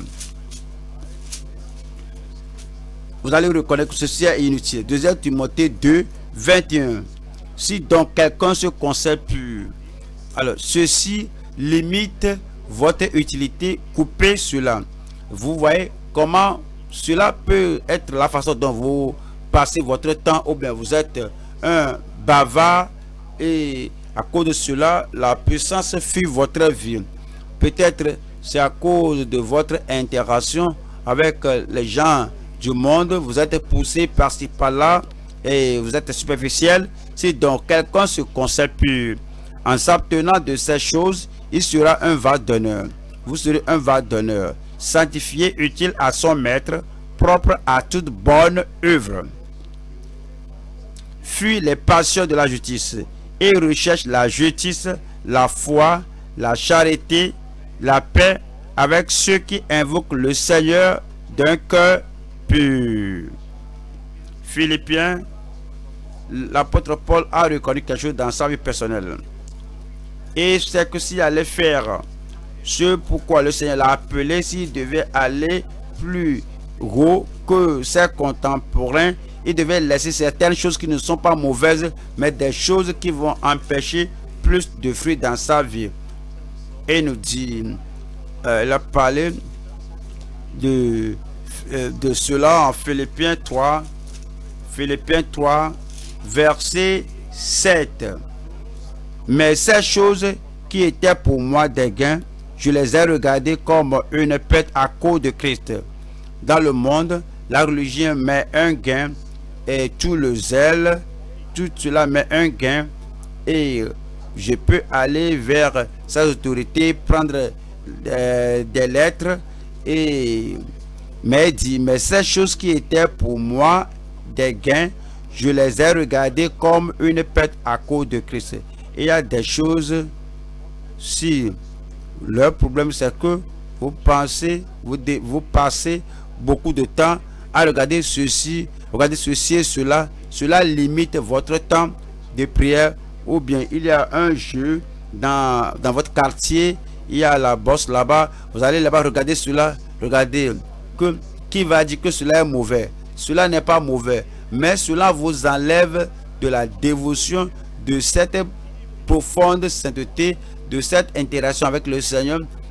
Vous allez reconnaître que ceci est inutile. Deuxième Timothée deux, vingt et un. Si donc quelqu'un se conserve pur, alors ceci limite votre utilité, coupez cela. Vous voyez comment cela peut être la façon dont vous passez votre temps, ou bien vous êtes un bavard et à cause de cela la puissance fuit votre vie. Peut-être c'est à cause de votre interaction avec les gens du monde, vous êtes poussé par-ci par-là et vous êtes superficiel. Si donc quelqu'un se conserve pur en s'abstenant de ces choses, il sera un vase d'honneur. Vous serez un vase d'honneur, sanctifié, utile à son maître, propre à toute bonne œuvre. Fuis les passions de la justice et recherche la justice, la foi, la charité, la paix avec ceux qui invoquent le Seigneur d'un cœur pur. Philippiens, l'apôtre Paul a reconnu quelque chose dans sa vie personnelle. Et c'est que s'il allait faire ce pourquoi le Seigneur l'a appelé, s'il devait aller plus haut que ses contemporains, il devait laisser certaines choses qui ne sont pas mauvaises, mais des choses qui vont empêcher plus de fruits dans sa vie. Et il nous dit, euh, il a parlé de, euh, de cela en Philippiens trois, Philippiens trois, verset sept. Mais ces choses qui étaient pour moi des gains, je les ai regardées comme une perte à cause de Christ. Dans le monde, la religion met un gain et tout le zèle, tout cela met un gain et je peux aller vers ces autorités, prendre des, des lettres et mais dit, mais ces choses qui étaient pour moi des gains, je les ai regardées comme une perte à cause de Christ. Il y a des choses, si le problème c'est que vous pensez, vous, vous passez beaucoup de temps à regarder ceci, regarder ceci et cela, cela limite votre temps de prière. Ou bien il y a un jeu dans, dans votre quartier, il y a la bosse là-bas, vous allez là-bas regarder cela, regardez, que, qui va dire que cela est mauvais? Cela n'est pas mauvais, mais cela vous enlève de la dévotion, de cette profonde sainteté, de cette interaction avec le Seigneur,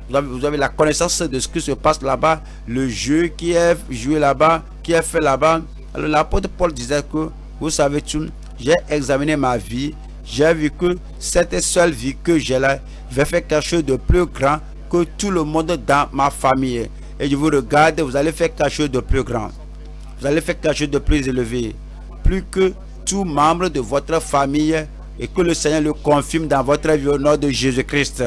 Vous avez, vous avez la connaissance de ce qui se passe là-bas, le jeu qui est joué là-bas, qui est fait là-bas. Alors l'apôtre Paul disait que, vous savez tout, j'ai examiné ma vie, j'ai vu que cette seule vie que j'ai là, je vais faire quelque chose de plus grand que tout le monde dans ma famille. Et je vous regarde, vous allez faire quelque chose de plus grand. Vous allez faire quelque chose de plus élevé. Plus que tout membre de votre famille, et que le Seigneur le confirme dans votre vie au nom de Jésus-Christ.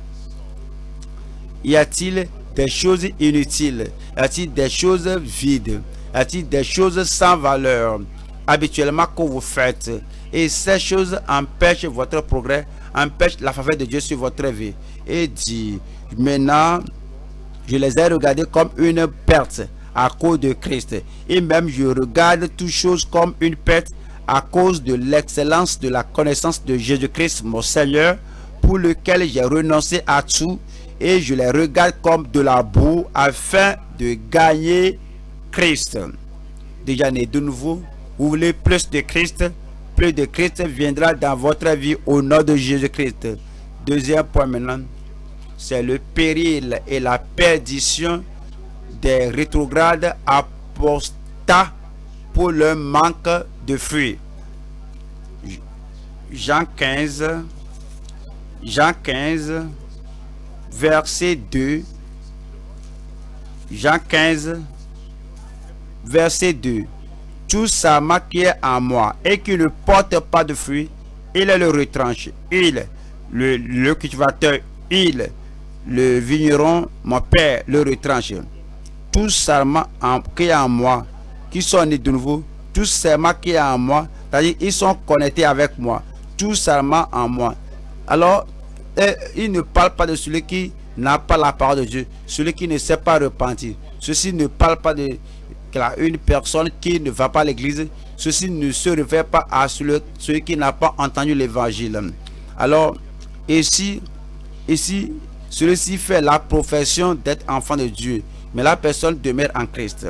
Y a-t-il des choses inutiles? Y a-t-il des choses vides? Y a-t-il des choses sans valeur habituellement que vous faites? Et ces choses empêchent votre progrès, empêchent la faveur de Dieu sur votre vie. Et dit, maintenant, je les ai regardés comme une perte à cause de Christ. Et même je regarde toutes choses comme une perte à cause de l'excellence de la connaissance de Jésus-Christ, mon Seigneur, pour lequel j'ai renoncé à tout. Et je les regarde comme de la boue afin de gagner Christ. Déjà né de nouveau, vous voulez plus de Christ, plus de Christ viendra dans votre vie au nom de Jésus-Christ. Deuxième point maintenant, c'est le péril et la perdition des rétrogrades apostats pour le manque de fruits. Jean quinze, Jean quinze, verset deux. Jean quinze, verset deux. Tout sarment qui est en moi et qui ne porte pas de fruits, il le retranche. Il, le, le cultivateur, il, le vigneron, mon père, le retranche. Tout sarment qui est en moi, qui sont nés de nouveau, tout sarment qui est en moi, c'est-à-dire ils sont connectés avec moi. Tout sarment en moi. Alors, eh, il ne parle pas de celui qui n'a pas la parole de Dieu, celui qui ne s'est pas repenti. Ceci ne parle pas de une personne qui ne va pas à l'église. Ceci ne se réfère pas à celui, celui qui n'a pas entendu l'évangile. Alors, ici, ici, celui-ci fait la profession d'être enfant de Dieu, mais la personne demeure en Christ.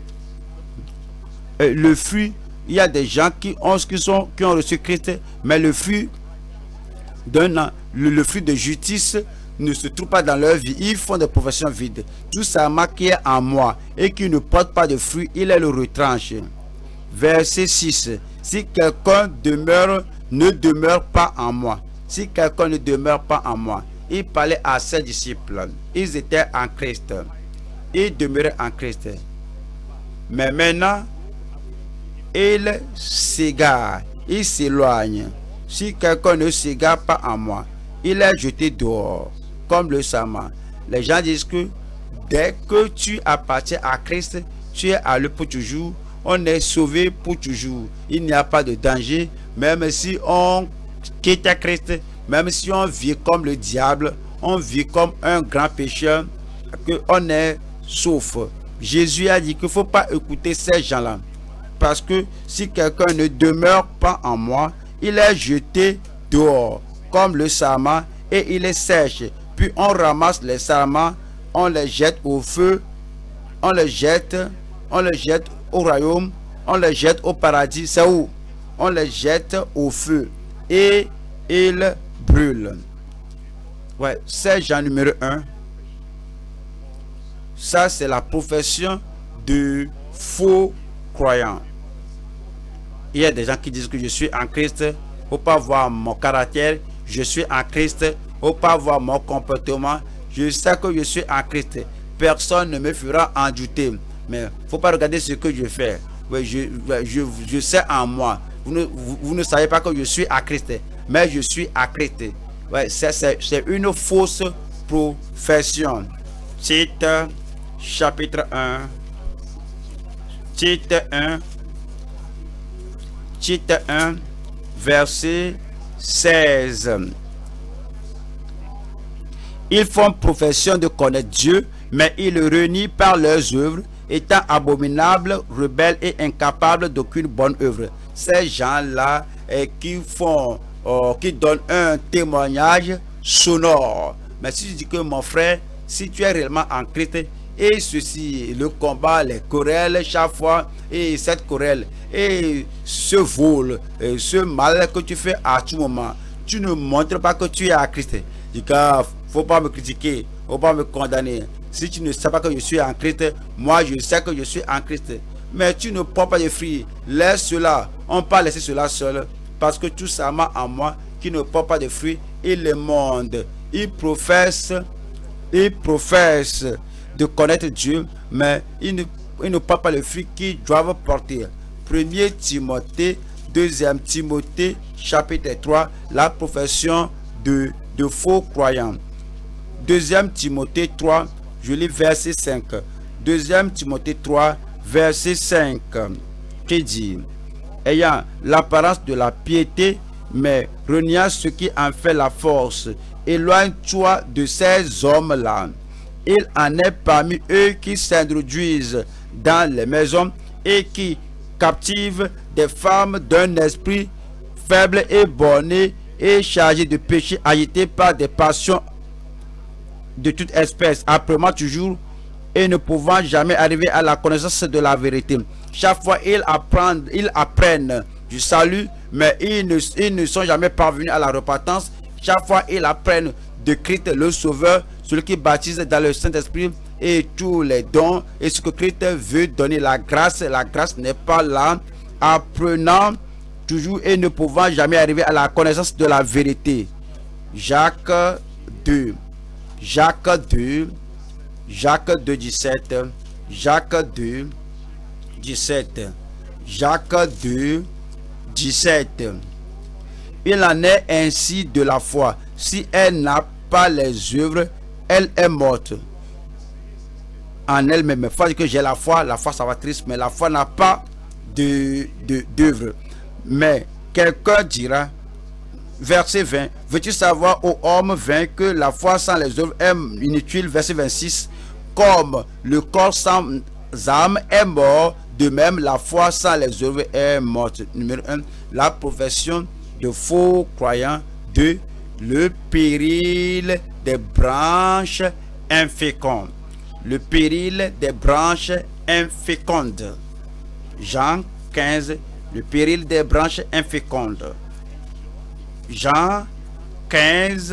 Et le fruit, il y a des gens qui ont, qui sont, qui ont reçu Christ, mais le fruit d'un, le, le fruit de justice ne se trouve pas dans leur vie. Ils font des professions vides. Tout ça qui est en moi et qui ne porte pas de fruit, il est le retranche. Verset six. Si quelqu'un demeure, ne demeure pas en moi. Si quelqu'un ne demeure pas en moi. Il parlait à ses disciples. Ils étaient en Christ. Ils demeuraient en Christ. Mais maintenant, ils s'égarent. Ils s'éloignent. Si quelqu'un ne s'égare pas en moi, il est jeté dehors, comme le sarment. Les gens disent que dès que tu appartiens à Christ, tu es à lui pour toujours. On est sauvé pour toujours. Il n'y a pas de danger. Même si on quitte Christ, même si on vit comme le diable, on vit comme un grand pécheur, que on est sauf. Jésus a dit qu'il ne faut pas écouter ces gens-là. Parce que si quelqu'un ne demeure pas en moi, il est jeté dehors, comme le sarment, et il est sèche. Puis on ramasse les sarments, on les jette au feu, on les jette, on les jette au royaume, on les jette au paradis. C'est où? On les jette au feu et ils brûlent. Ouais, c'est Jean numéro un. Ça, c'est la profession de faux croyants. Il y a des gens qui disent que je suis en Christ. Il ne faut pas voir mon caractère. Je suis en Christ. Il ne faut pas voir mon comportement. Je sais que je suis en Christ. Personne ne me fera en douter. Mais il ne faut pas regarder ce que je fais. Oui, je, je, je sais en moi. Vous ne, vous, vous ne savez pas que je suis à Christ. Mais je suis à Christ. Ouais, c'est une fausse profession. Tite chapitre un. Tite un. Tite un, verset seize. Ils font profession de connaître Dieu, mais ils le renient par leurs œuvres, étant abominables, rebelles et incapables d'aucune bonne œuvre. Ces gens-là eh, qui font, oh, qui donnent un témoignage sonore. Mais si je dis que mon frère, si tu es réellement en Christ, et ceci, le combat, les querelles chaque fois, et cette querelle, et ce vol, et ce mal que tu fais à tout moment, tu ne montres pas que tu es à Christ. Du coup, faut pas me critiquer. on va me condamner. Si tu ne sais pas que je suis en Christ, moi je sais que je suis en Christ. Mais tu ne prends pas de fruits. Laisse cela. On peut pas laisser cela seul. Parce que tout ça m'a en moi qui ne prend pas de fruits. Et le monde, il professe, il professe de connaître Dieu, mais il ne, il ne prend pas le fruit qu'ils doivent porter. Premier Timothée, deuxième Timothée, chapitre trois, la profession de, de faux croyants. deuxième Timothée trois, je lis verset cinq. deuxième Timothée trois, verset cinq, qui dit: ayant l'apparence de la piété, mais reniant ce qui en fait la force, éloigne-toi de ces hommes-là. Il en est parmi eux qui s'introduisent dans les maisons et qui captivent des femmes d'un esprit faible et borné et chargé de péché, agité par des passions de toute espèce, apprenant toujours et ne pouvant jamais arriver à la connaissance de la vérité. Chaque fois, ils apprennent, ils apprennent du salut, mais ils ne, ils ne sont jamais parvenus à la repentance. Chaque fois, ils apprennent de Christ le Sauveur, celui qui baptise dans le Saint-Esprit et tous les dons, et ce que Christ veut donner, la grâce. La grâce n'est pas là, apprenant toujours et ne pouvant jamais arriver à la connaissance de la vérité. Jacques deux, Jacques deux, Jacques deux, dix-sept, Jacques deux, dix-sept, Jacques deux, dix-sept. Il en est ainsi de la foi. Si elle n'a pas les œuvres, elle est morte en elle-même. Il faut dire que j'ai la foi, la foi salvatrice, mais la foi n'a pas de d'œuvre. Mais quelqu'un dira, verset vingt, veux-tu savoir, ô homme vain, que la foi sans les œuvres est inutile? Verset vingt-six, comme le corps sans âme est mort, de même la foi sans les œuvres est morte. Numéro un, la profession de faux croyants. Deux, le péril des branches infécondes. Le péril des branches infécondes. Jean quinze, le péril des branches infécondes. Jean quinze,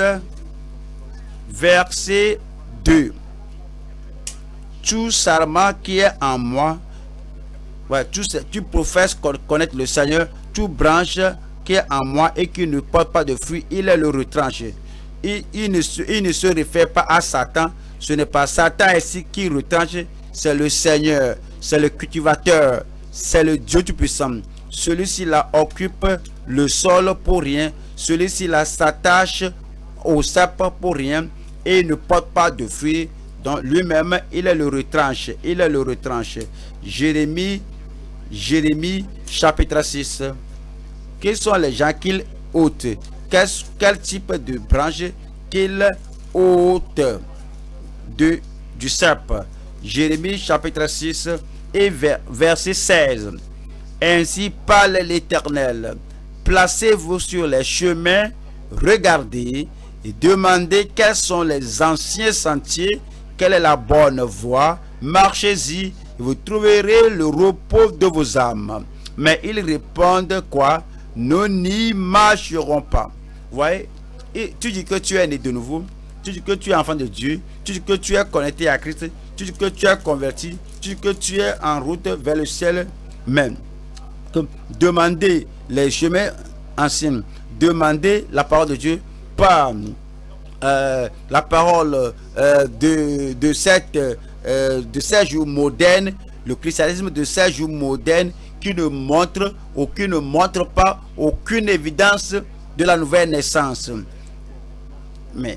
verset deux. Tout sarment qui est en moi, ouais, tout, tu professes connaître le Seigneur, toute branche qui est en moi et qui ne porte pas de fruits, il le retranche. Il, il, ne se, il ne se réfère pas à Satan. Ce n'est pas Satan ici qui retranche, c'est le Seigneur, c'est le cultivateur, c'est le Dieu Tout-Puissant. Celui-ci là occupe le sol pour rien, celui-ci là s'attache au cep pour rien et ne porte pas de fruits. Donc lui-même, il est le retranche, il est le retranche. Jérémie, Jérémie chapitre six. Quels sont les gens qu'il ôte? Quel, quel type de branche qu'il ôte de, du cep? Jérémie chapitre six et vers, verset seize. Ainsi parle l'Éternel. Placez-vous sur les chemins, regardez et demandez quels sont les anciens sentiers, quelle est la bonne voie, marchez-y et vous trouverez le repos de vos âmes. Mais ils répondent quoi? Nous n'y marcherons pas. Vous voyez, et tu dis que tu es né de nouveau, tu dis que tu es enfant de Dieu, tu dis que tu es connecté à Christ, tu dis que tu es converti, tu dis que tu es en route vers le ciel même. Demandez les chemins anciens, demandez la parole de Dieu par euh, la parole euh, de, de, cette, euh, de ces jours modernes, le christianisme de ces jours modernes qui ne montre ou qui ne montre pas aucune évidence de la nouvelle naissance. Mais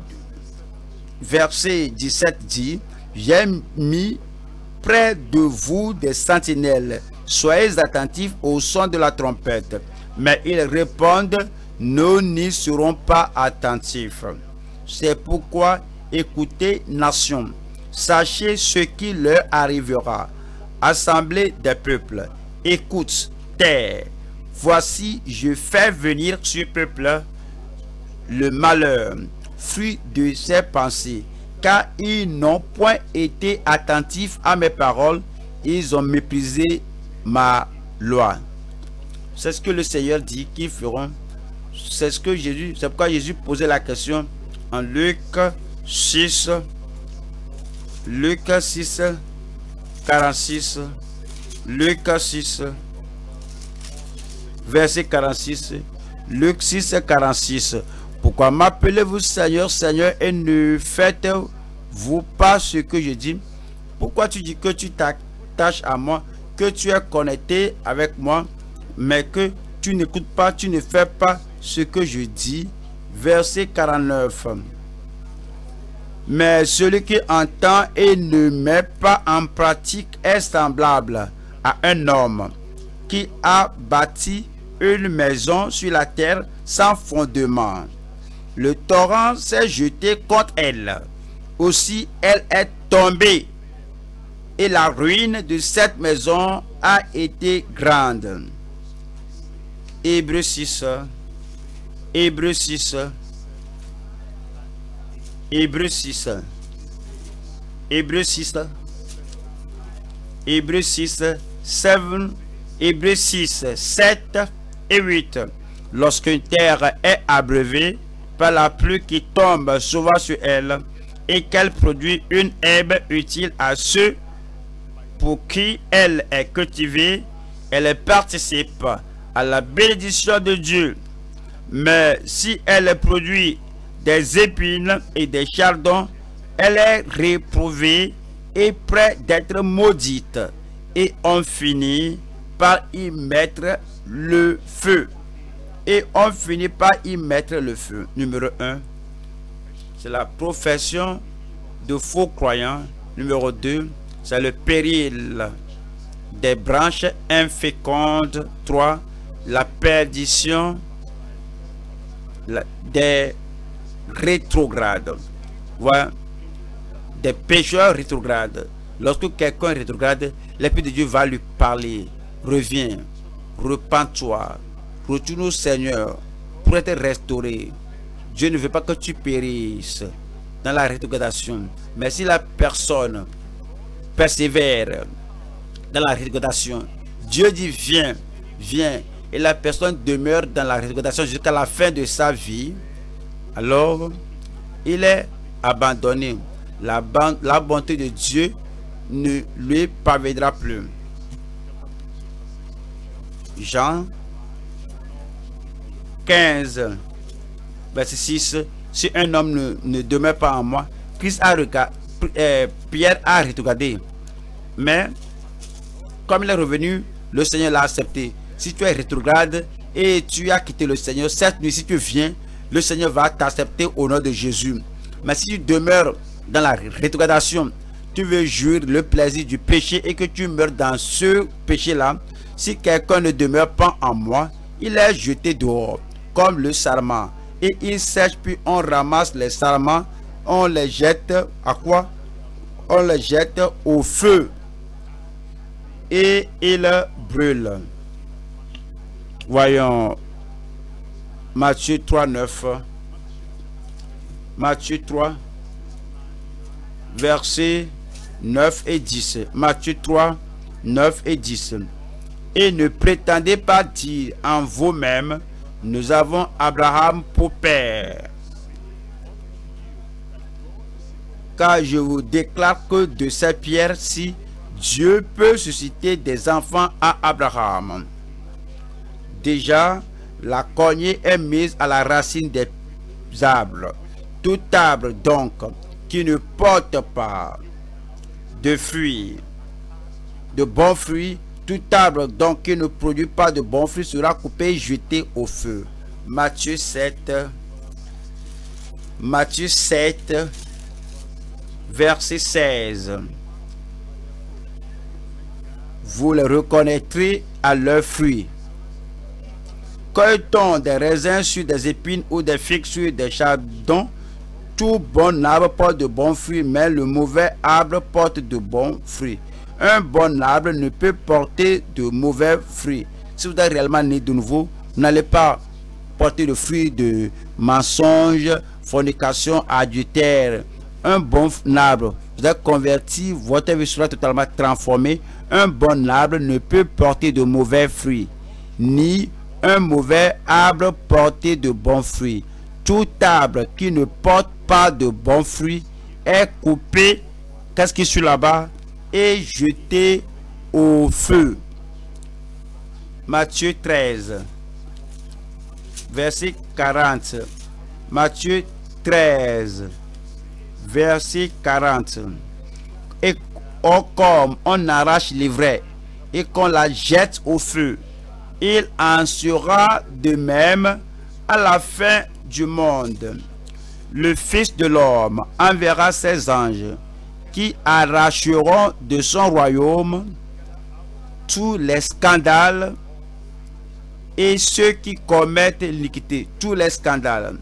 verset dix-sept dit: j'ai mis près de vous des sentinelles, soyez attentifs au son de la trompette. Mais ils répondent: nous n'y serons pas attentifs. C'est pourquoi écoutez, nation, sachez ce qui leur arrivera. Assemblée des peuples, écoute, terre. Voici, je fais venir sur ce peuple le malheur, fruit de ses pensées, car ils n'ont point été attentifs à mes paroles, ils ont méprisé ma loi. C'est ce que le Seigneur dit qu'ils feront. C'est ce que Jésus, c'est pourquoi Jésus posait la question en Luc six, Luc six, quarante-six, Luc six, verset quarante-six, Luc six, quarante-six. Pourquoi m'appelez-vous Seigneur, Seigneur, et ne faites-vous pas ce que je dis? Pourquoi tu dis que tu t'attaches à moi, que tu es connecté avec moi, mais que tu n'écoutes pas, tu ne fais pas ce que je dis? Verset quarante-neuf. Mais celui qui entend et ne met pas en pratique est semblable à un homme qui a bâti une maison sur la terre sans fondement. Le torrent s'est jeté contre elle. Aussi elle est tombée. Et la ruine de cette maison a été grande. Hébreux six. Hébreux six. Hébreux six. Hébreux six. Hébreux six. sept. Hébreux six. sept et huit. Lorsqu'une terre est abreuvée par la pluie qui tombe souvent sur elle et qu'elle produit une herbe utile à ceux pour qui elle est cultivée, elle participe à la bénédiction de Dieu. Mais si elle produit des épines et des chardons, elle est réprouvée et près d'être maudite, et on finit par y mettre le feu. Et on finit par y mettre le feu. Numéro un, c'est la profession de faux croyants. Numéro deux, c'est le péril des branches infécondes. trois, la perdition des rétrogrades. Voilà, des pécheurs rétrogrades. Lorsque quelqu'un est rétrograde, l'Esprit de Dieu va lui parler. Reviens, repens-toi, retourne au Seigneur pour être restauré. Dieu ne veut pas que tu périsses dans la rétrogradation. Mais si la personne persévère dans la rétrogradation, Dieu dit viens, viens, et la personne demeure dans la rétrogradation jusqu'à la fin de sa vie, alors il est abandonné. La, la bonté de Dieu ne lui parviendra plus. Jean quinze, verset six. Si un homme ne, ne demeure pas en moi, Christ a regardé, euh, Pierre a rétrogradé. Mais comme il est revenu, le Seigneur l'a accepté. Si tu es rétrograde et tu as quitté le Seigneur, cette nuit, si tu viens, le Seigneur va t'accepter au nom de Jésus. Mais si tu demeures dans la rétrogradation, tu veux jouir le plaisir du péché et que tu meurs dans ce péché-là, si quelqu'un ne demeure pas en moi, il est jeté dehors, comme le sarment. Et il sèche, puis on ramasse les sarments, on les jette à quoi? On les jette au feu. Et il brûle. Voyons Matthieu trois, neuf. Matthieu trois, versets neuf et dix. Matthieu trois, neuf et dix. Et ne prétendez pas dire en vous-même, nous avons Abraham pour père. Car je vous déclare que de ces pierres-ci, Dieu peut susciter des enfants à Abraham. Déjà, la cognée est mise à la racine des arbres. Tout arbre donc qui ne porte pas de fruits, de bons fruits, tout arbre donc qui ne produit pas de bons fruits sera coupé et jeté au feu. Matthieu sept, Matthieu sept, verset seize. Vous les reconnaîtrez à leurs fruits. Cueille-t-on des raisins sur des épines ou des figues sur des chardons? Tout bon arbre porte de bons fruits, mais le mauvais arbre porte de bons fruits. Un bon arbre ne peut porter de mauvais fruits. Si vous êtes réellement né de nouveau, vous n'allez pas porter de fruits de mensonge, fornication, adultère. Un bon arbre, vous êtes converti, votre vie sera totalement transformée. Un bon arbre ne peut porter de mauvais fruits, ni un mauvais arbre porter de bons fruits. tout arbre qui ne porte pas de bons fruits est coupé, qu'est-ce qui suit là-bas, et jeté au feu. Matthieu treize, verset quarante. Matthieu treize, verset quarante. Et oh, comme on arrache l'ivraie et qu'on la jette au feu, il en sera de même à la fin du monde. Le Fils de l'homme enverra ses anges qui arracheront de son royaume tous les scandales et ceux qui commettent l'iniquité. Tous les scandales.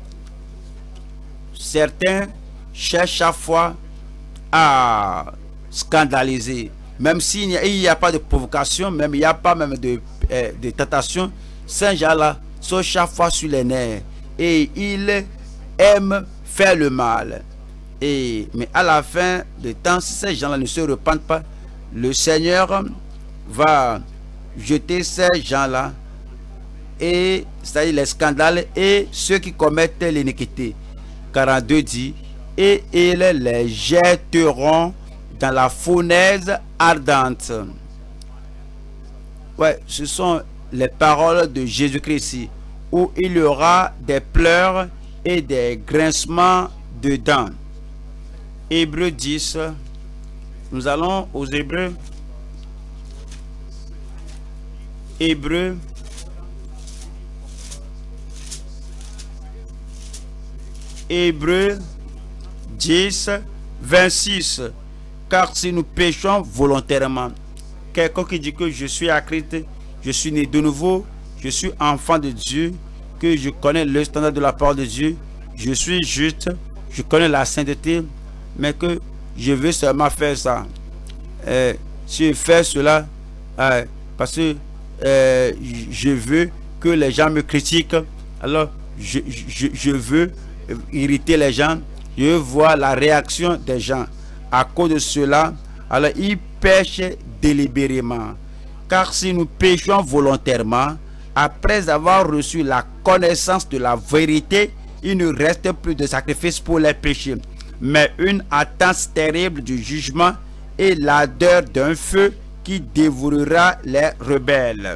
Certains cherchent chaque fois à scandaliser. Même s'il n'y a, a pas de provocation, même il n'y a pas même de, euh, de tentation, ces gens-là sont chaque fois sur les nerfs. Et ils aiment faire le mal. Et, mais à la fin du temps, si ces gens-là ne se repentent pas, le Seigneur va jeter ces gens-là, et c'est-à-dire les scandales et ceux qui commettent l'iniquité. quarante-deux dit, et ils les jetteront dans la fournaise ardente. Ouais, ce sont les paroles de Jésus-Christ, où il y aura des pleurs et des grincements de dents. Hébreux dix, nous allons aux Hébreux. Hébreux Hébreux dix, vingt-six. Car si nous péchons volontairement, quelqu'un qui dit que je suis à Christ, je suis né de nouveau, je suis enfant de Dieu, que je connais le standard de la parole de Dieu, je suis juste, je connais la sainteté, mais que je veux seulement faire ça. Euh, si je fais cela, euh, parce que euh, je veux que les gens me critiquent, alors je, je, je veux irriter les gens, je veux voir la réaction des gens. À cause de cela, alors ils pêchent délibérément. Car si nous péchons volontairement, après avoir reçu la connaissance de la vérité, il ne reste plus de sacrifice pour les péchés, mais une attente terrible du jugement et l'ardeur d'un feu qui dévorera les rebelles.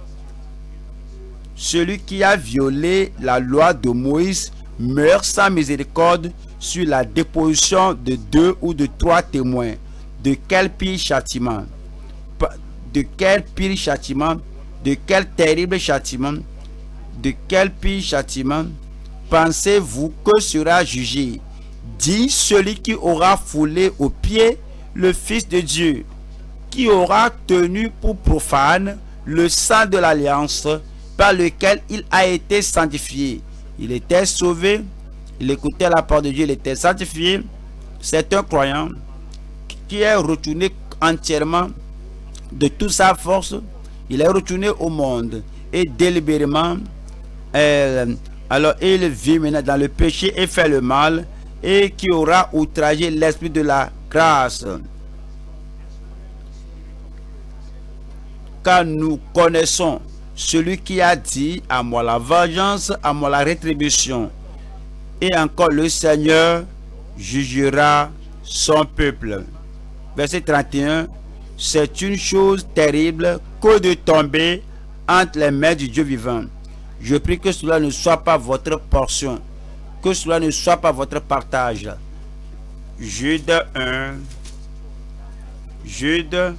Celui qui a violé la loi de Moïse meurt sans miséricorde sur la déposition de deux ou de trois témoins. De quel pire châtiment? De quel pire châtiment? De quel terrible châtiment? De quel pire châtiment pensez-vous que sera jugé? Dit celui qui aura foulé aux pieds le Fils de Dieu, qui aura tenu pour profane le sang de l'alliance par lequel il a été sanctifié. Il était sauvé, il écoutait la parole de Dieu, il était sanctifié. C'est un croyant qui est retourné entièrement de toute sa force. Il est retourné au monde et délibérément, euh, alors il vit maintenant dans le péché et fait le mal, et qui aura outragé l'esprit de la grâce. Car nous connaissons celui qui a dit, à moi la vengeance, à moi la rétribution. Et encore le Seigneur jugera son peuple. Verset trente et un. C'est une chose terrible que de tomber entre les mains du Dieu vivant. Je prie que cela ne soit pas votre portion, que cela ne soit pas votre partage. Jude un. Jude.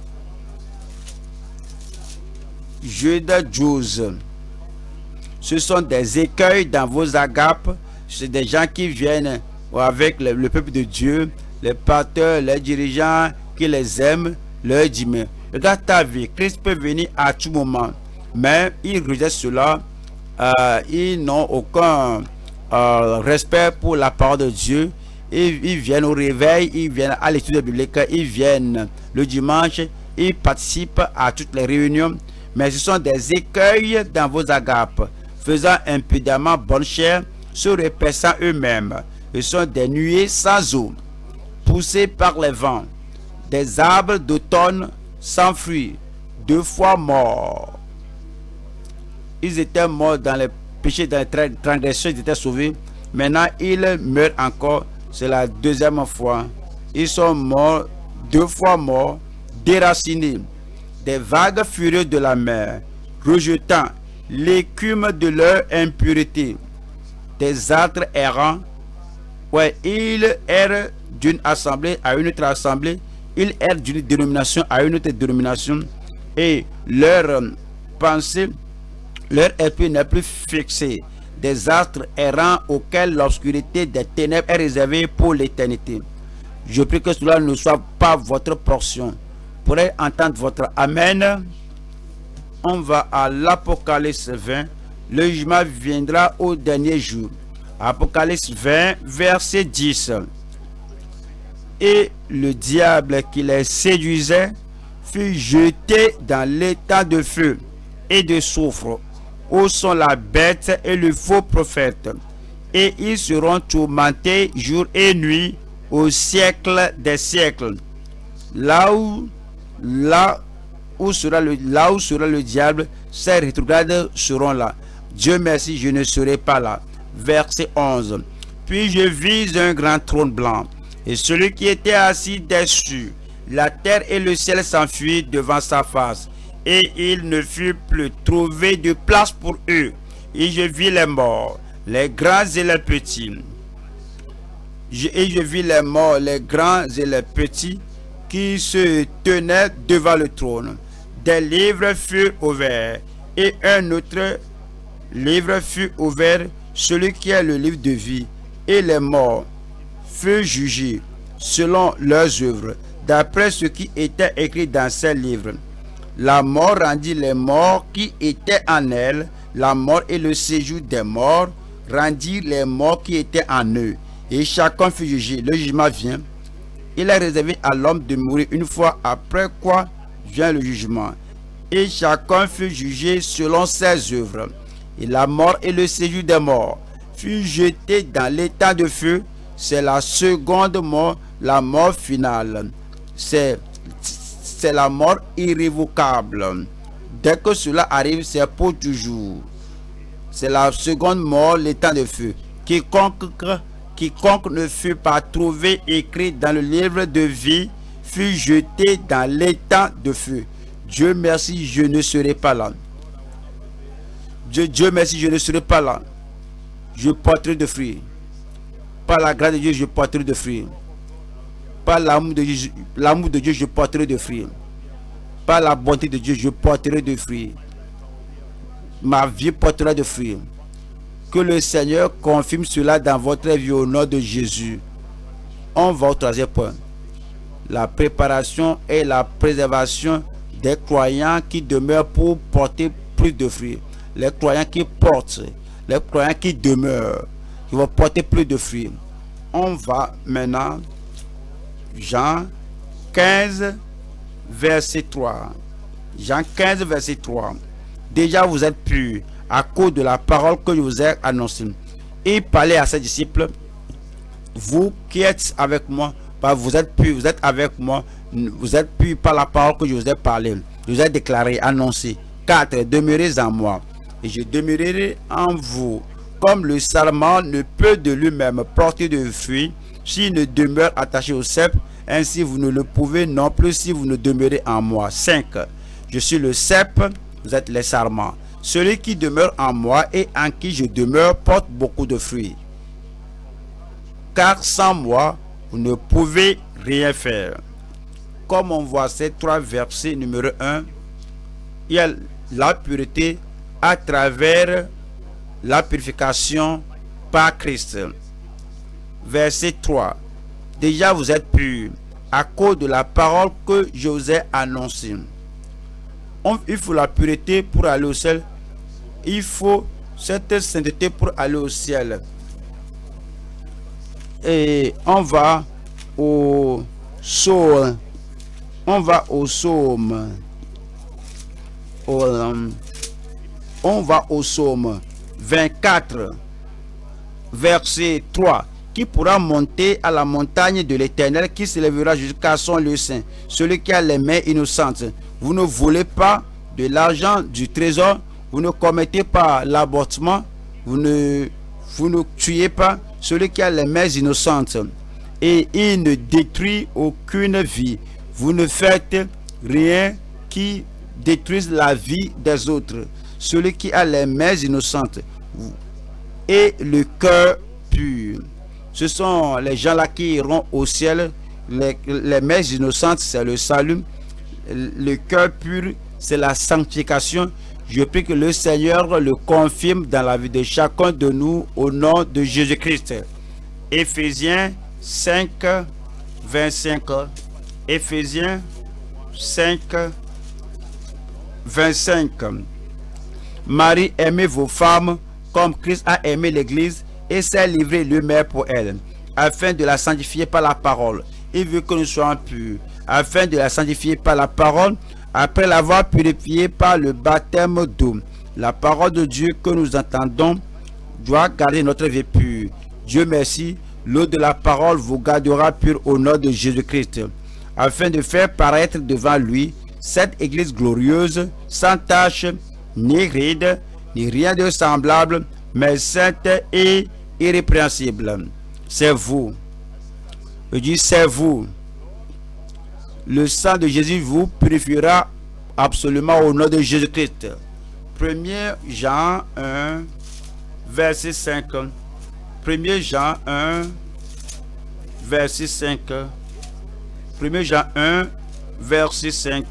Jude douze. Ce sont des écueils dans vos agapes. C'est des gens qui viennent avec le, le peuple de Dieu, les pasteurs, les dirigeants qui les aiment, leur disent, mais regarde ta vie, Christ peut venir à tout moment. Mais ils rejettent cela. Euh, ils n'ont aucun euh, respect pour la parole de Dieu. Ils, ils viennent au réveil, ils viennent à l'étude biblique, ils viennent le dimanche, ils participent à toutes les réunions. Mais ce sont des écueils dans vos agapes, faisant impudemment bonne chère, se repaissant eux-mêmes. Ce sont des nuées sans eau, poussés par les vents, des arbres d'automne sans fruits, deux fois morts. Ils étaient morts dans les péchés, dans les transgressions, ils étaient sauvés. Maintenant, ils meurent encore. C'est la deuxième fois. Ils sont morts, deux fois morts, déracinés des vagues furieuses de la mer, rejetant l'écume de leur impureté. Des âtres errants, ouais, ils errent d'une assemblée à une autre assemblée, ils errent d'une dénomination à une autre dénomination, et leur pensée, leur esprit n'est plus fixé. Des astres errants auxquels l'obscurité des ténèbres est réservée pour l'éternité. Je prie que cela ne soit pas votre portion. Pourrez entendre votre Amen. On va à l'Apocalypse vingt. Le jugement viendra au dernier jour. Apocalypse vingt, verset dix. Et le diable qui les séduisait fut jeté dans l'étang de feu et de soufre, où sont la bête et le faux prophète, et ils seront tourmentés jour et nuit au siècle des siècles. Là où, là où sera le, là où sera le diable, ces rétrogrades seront là. Dieu merci, je ne serai pas là. Verset onze. Puis je vis un grand trône blanc, et celui qui était assis dessus. La terre et le ciel s'enfuirent devant sa face, et il ne fut plus trouvé de place pour eux. Et je vis les morts, les grands et les petits. Je, et je vis les morts, les grands et les petits, qui se tenaient devant le trône. Des livres furent ouverts, et un autre livre fut ouvert, celui qui est le livre de vie, et les morts furent jugés selon leurs œuvres, d'après ce qui était écrit dans ces livres. La mort rendit les morts qui étaient en elle, la mort et le séjour des morts rendirent les morts qui étaient en eux, et chacun fut jugé. Le jugement vient. Il est réservé à l'homme de mourir une fois, après quoi vient le jugement. Et chacun fut jugé selon ses œuvres. Et la mort et le séjour des morts furent jetés dans l'étang de feu. C'est la seconde mort, la mort finale. C'est c'est la mort irrévocable. Dès que cela arrive, c'est pour toujours. C'est la seconde mort, l'étang de feu. Quiconque, quiconque ne fut pas trouvé écrit dans le livre de vie fut jeté dans l'étang de feu. Dieu merci, je ne serai pas là. Dieu, Dieu merci, je ne serai pas là. Je porterai de fruits. Par la grâce de Dieu, je porterai de fruits. Par l'amour de Dieu, l'amour de Dieu, je porterai de fruits. Par la bonté de Dieu, je porterai de fruits. Ma vie portera de fruits. Que le Seigneur confirme cela dans votre vie au nom de Jésus. On va au troisième point. La préparation et la préservation des croyants qui demeurent pour porter plus de fruits. Les croyants qui portent, les croyants qui demeurent, qui vont porter plus de fruits. On va maintenant Jean quinze, verset trois. Jean quinze, verset trois. Déjà vous êtes purs à cause de la parole que je vous ai annoncée. Et parlait à ses disciples. Vous qui êtes avec moi, vous êtes purs, vous êtes avec moi, vous êtes purs par la parole que je vous ai parlé. Je vous ai déclaré, annoncé. quatre. Demeurez en moi, et je demeurerai en vous. Comme le sarment ne peut de lui-même porter de fruits s'il ne demeure attaché au cep, ainsi vous ne le pouvez non plus si vous ne demeurez en moi. cinq. Je suis le cep, vous êtes les sarments. Celui qui demeure en moi et en qui je demeure porte beaucoup de fruits. Car sans moi, vous ne pouvez rien faire. Comme on voit ces trois versets, numéro un, il y a la pureté à travers la purification par Christ. Verset trois. Déjà vous êtes purs à cause de la parole que je vous ai annoncée. On, il faut la pureté pour aller au ciel. Il faut cette sainteté pour aller au ciel. Et on va au psaume. On va au psaume. Au, on va au psaume vingt-quatre, verset trois. Qui pourra monter à la montagne de l'Éternel, qui s'élèvera jusqu'à son lieu saint? Celui qui a les mains innocentes. Vous ne volez pas de l'argent du trésor, vous ne commettez pas l'avortement, vous ne, vous ne tuez pas celui qui a les mains innocentes, et il ne détruit aucune vie. Vous ne faites rien qui détruise la vie des autres. Celui qui a les mains innocentes et le cœur pur. Ce sont les gens-là qui iront au ciel. Les, les mains innocentes, c'est le salut. Le cœur pur, c'est la sanctification. Je prie que le Seigneur le confirme dans la vie de chacun de nous au nom de Jésus-Christ. Éphésiens cinq, vingt-cinq. Éphésiens cinq, vingt-cinq. Marie, aimez vos femmes comme Christ a aimé l'Église et s'est livré lui-même pour elle, afin de la sanctifier par la parole. Il veut que nous soyons purs, afin de la sanctifier par la parole, après l'avoir purifiée par le baptême d'eau. La parole de Dieu que nous entendons doit garder notre vie pure. Dieu merci, l'eau de la parole vous gardera pure au nom de Jésus-Christ, afin de faire paraître devant lui cette église glorieuse, sans tache, ni ride, ni rien de semblable, mais sainte et irrépréhensible. C'est vous. Je dis c'est vous. Le sang de Jésus vous purifiera absolument au nom de Jésus-Christ. premier Jean un, verset cinq. premier Jean un, verset cinq. premier Jean un, verset cinq.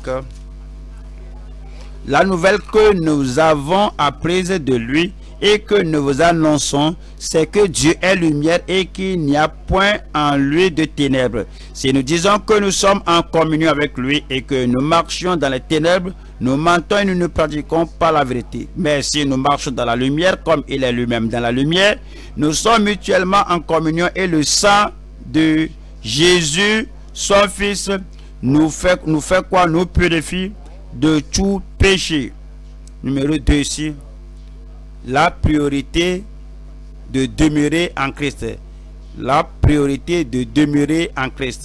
La nouvelle que nous avons apprise de lui et que nous vous annonçons, c'est que Dieu est lumière et qu'il n'y a point en lui de ténèbres. Si nous disons que nous sommes en communion avec lui et que nous marchions dans les ténèbres, nous mentons et nous ne pratiquons pas la vérité. Mais si nous marchons dans la lumière comme il est lui-même dans la lumière, nous sommes mutuellement en communion et le sang de Jésus, son Fils, nous fait, nous fait quoi? Nous purifie de tout péché. Numéro deux ici, la priorité de demeurer en Christ. La priorité de demeurer en Christ.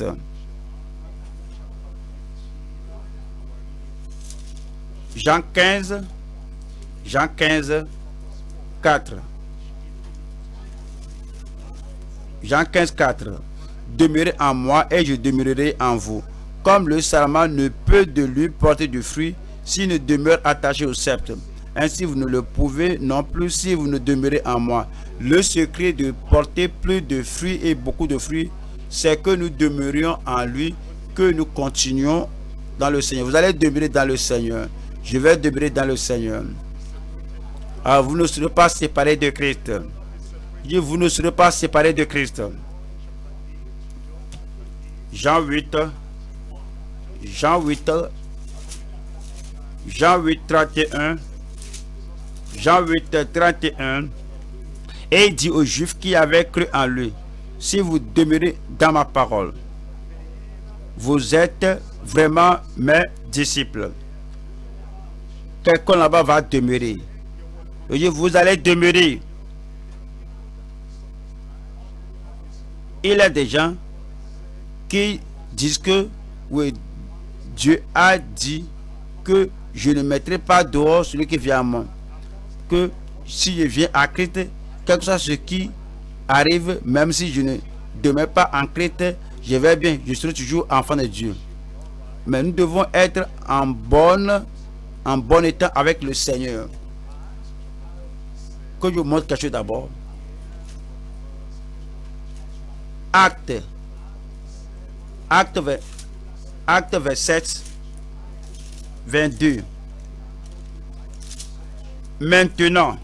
Jean quinze, Jean quinze, quatre. Jean quinze, quatre. Demeurez en moi et je demeurerai en vous. Comme le sarment ne peut de lui porter du fruit s'il ne demeure attaché au sceptre. Ainsi vous ne le pouvez non plus si vous ne demeurez en moi. Le secret de porter plus de fruits et beaucoup de fruits, c'est que nous demeurions en lui, que nous continuions dans le Seigneur. Vous allez demeurer dans le Seigneur. Je vais demeurer dans le Seigneur. Alors vous ne serez pas séparés de Christ. Je dis, vous ne serez pas séparés de Christ. Jean huit. Jean huit. Jean huit, trente et un. Jean huit, trente et un. Et il dit aux Juifs qui avaient cru en lui, si vous demeurez dans ma parole, vous êtes vraiment mes disciples. Quelqu'un là-bas va demeurer. Il dit, vous allez demeurer. Il y a des gens qui disent que oui, Dieu a dit que je ne mettrai pas dehors celui qui vient à moi. Que si je viens à Christ, quel que soit ce qui arrive, même si je ne demeure pas en Christ, je vais bien, je serai toujours enfant de Dieu. Mais nous devons être en bonne, en bon état avec le Seigneur. Que je vous montre quelque chose d'abord. Acte. Acte, acte vingt-sept, vingt-deux. Maintenant,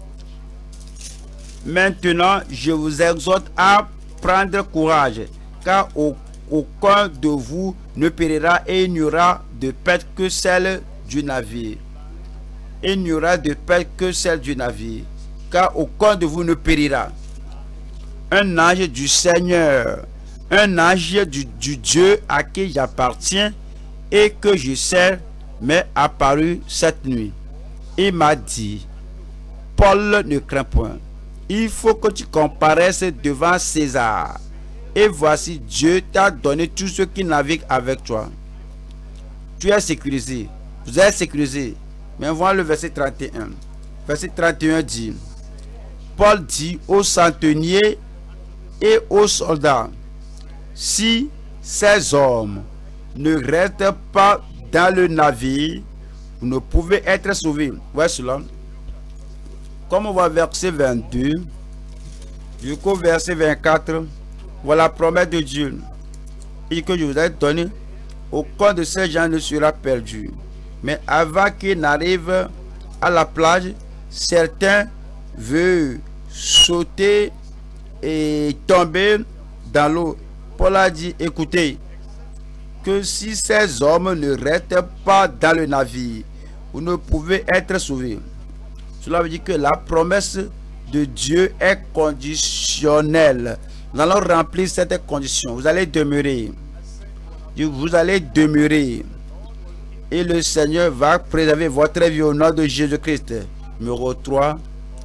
maintenant, je vous exhorte à prendre courage, car aucun de vous ne périra et il n'y aura de perte que celle du navire. Il n'y aura de perte que celle du navire, car aucun de vous ne périra. Un ange du Seigneur, un ange du, du Dieu à qui j'appartiens et que je sers, m'est apparu cette nuit. Il m'a dit, Paul, ne crains point. Il faut que tu comparaisses devant César. Et voici, Dieu t'a donné tous ceux qui naviguent avec toi. Tu es sécurisé. Vous êtes sécurisé. Mais voilà le verset trente et un. Verset trente et un dit, Paul dit aux centeniers et aux soldats, si ces hommes ne restent pas dans le navire, vous ne pouvez être sauvés. Voyez cela. Comme on voit verset vingt-deux, jusqu'au verset vingt-quatre, voilà la promesse de Dieu. Et que je vous ai donné, aucun de ces gens ne sera perdu. Mais avant qu'ils n'arrivent à la plage, certains veulent sauter et tomber dans l'eau. Paul a dit, écoutez, que si ces hommes ne restent pas dans le navire, vous ne pouvez être sauvés. Cela veut dire que la promesse de Dieu est conditionnelle. Nous allons remplir cette condition. Vous allez demeurer. Vous allez demeurer. Et le Seigneur va préserver votre vie au nom de Jésus-Christ. Numéro trois.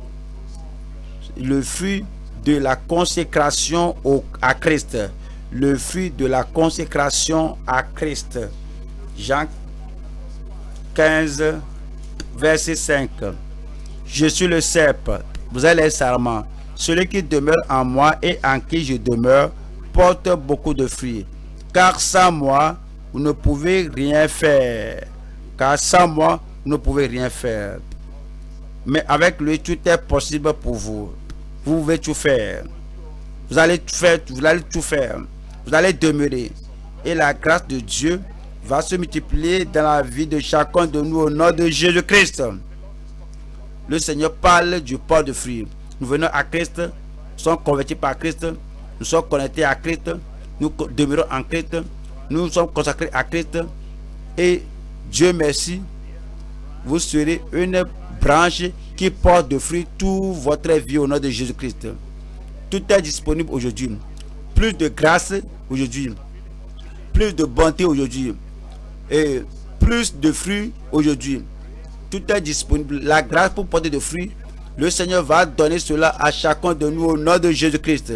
Le fruit de la consécration au, à Christ. Le fruit de la consécration à Christ. Jean quinze, verset cinq. Je suis le cep, vous êtes les sarments. Celui qui demeure en moi et en qui je demeure porte beaucoup de fruits. Car sans moi, vous ne pouvez rien faire. Car sans moi, vous ne pouvez rien faire. Mais avec lui, tout est possible pour vous. Vous pouvez tout faire. Vous allez tout faire, vous allez tout faire. Vous allez demeurer. Et la grâce de Dieu va se multiplier dans la vie de chacun de nous au nom de Jésus-Christ. Le Seigneur parle du port de fruits. Nous venons à Christ, nous sommes convertis par Christ, nous sommes connectés à Christ, nous demeurons en Christ, nous sommes consacrés à Christ. Et Dieu merci, vous serez une branche qui porte de fruits toute votre vie au nom de Jésus-Christ. Tout est disponible aujourd'hui. Plus de grâce aujourd'hui, plus de bonté aujourd'hui, et plus de fruits aujourd'hui. Tout est disponible. La grâce pour porter de fruits, le Seigneur va donner cela à chacun de nous au nom de Jésus-Christ.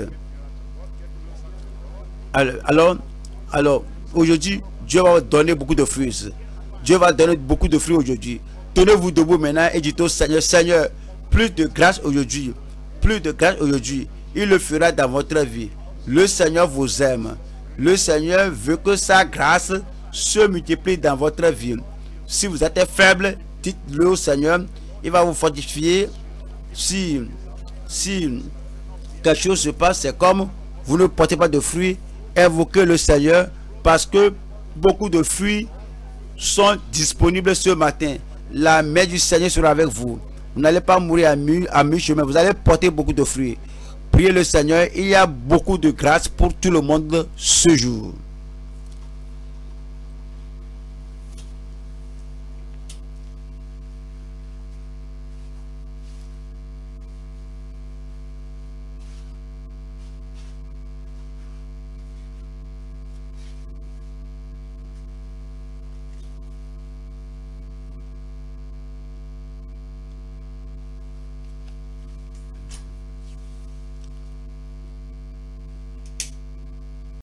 Alors, alors aujourd'hui, Dieu va donner beaucoup de fruits. Dieu va donner beaucoup de fruits aujourd'hui. Tenez-vous debout maintenant et dites au Seigneur, Seigneur, plus de grâce aujourd'hui, plus de grâce aujourd'hui. Il le fera dans votre vie. Le Seigneur vous aime. Le Seigneur veut que sa grâce se multiplie dans votre vie. Si vous êtes faible, dites-le au Seigneur, il va vous fortifier. Si, si quelque chose se passe, c'est comme vous ne portez pas de fruits, invoquez le Seigneur parce que beaucoup de fruits sont disponibles ce matin. La main du Seigneur sera avec vous. Vous n'allez pas mourir à mi-chemin, vous allez porter beaucoup de fruits. Priez le Seigneur, il y a beaucoup de grâce pour tout le monde ce jour.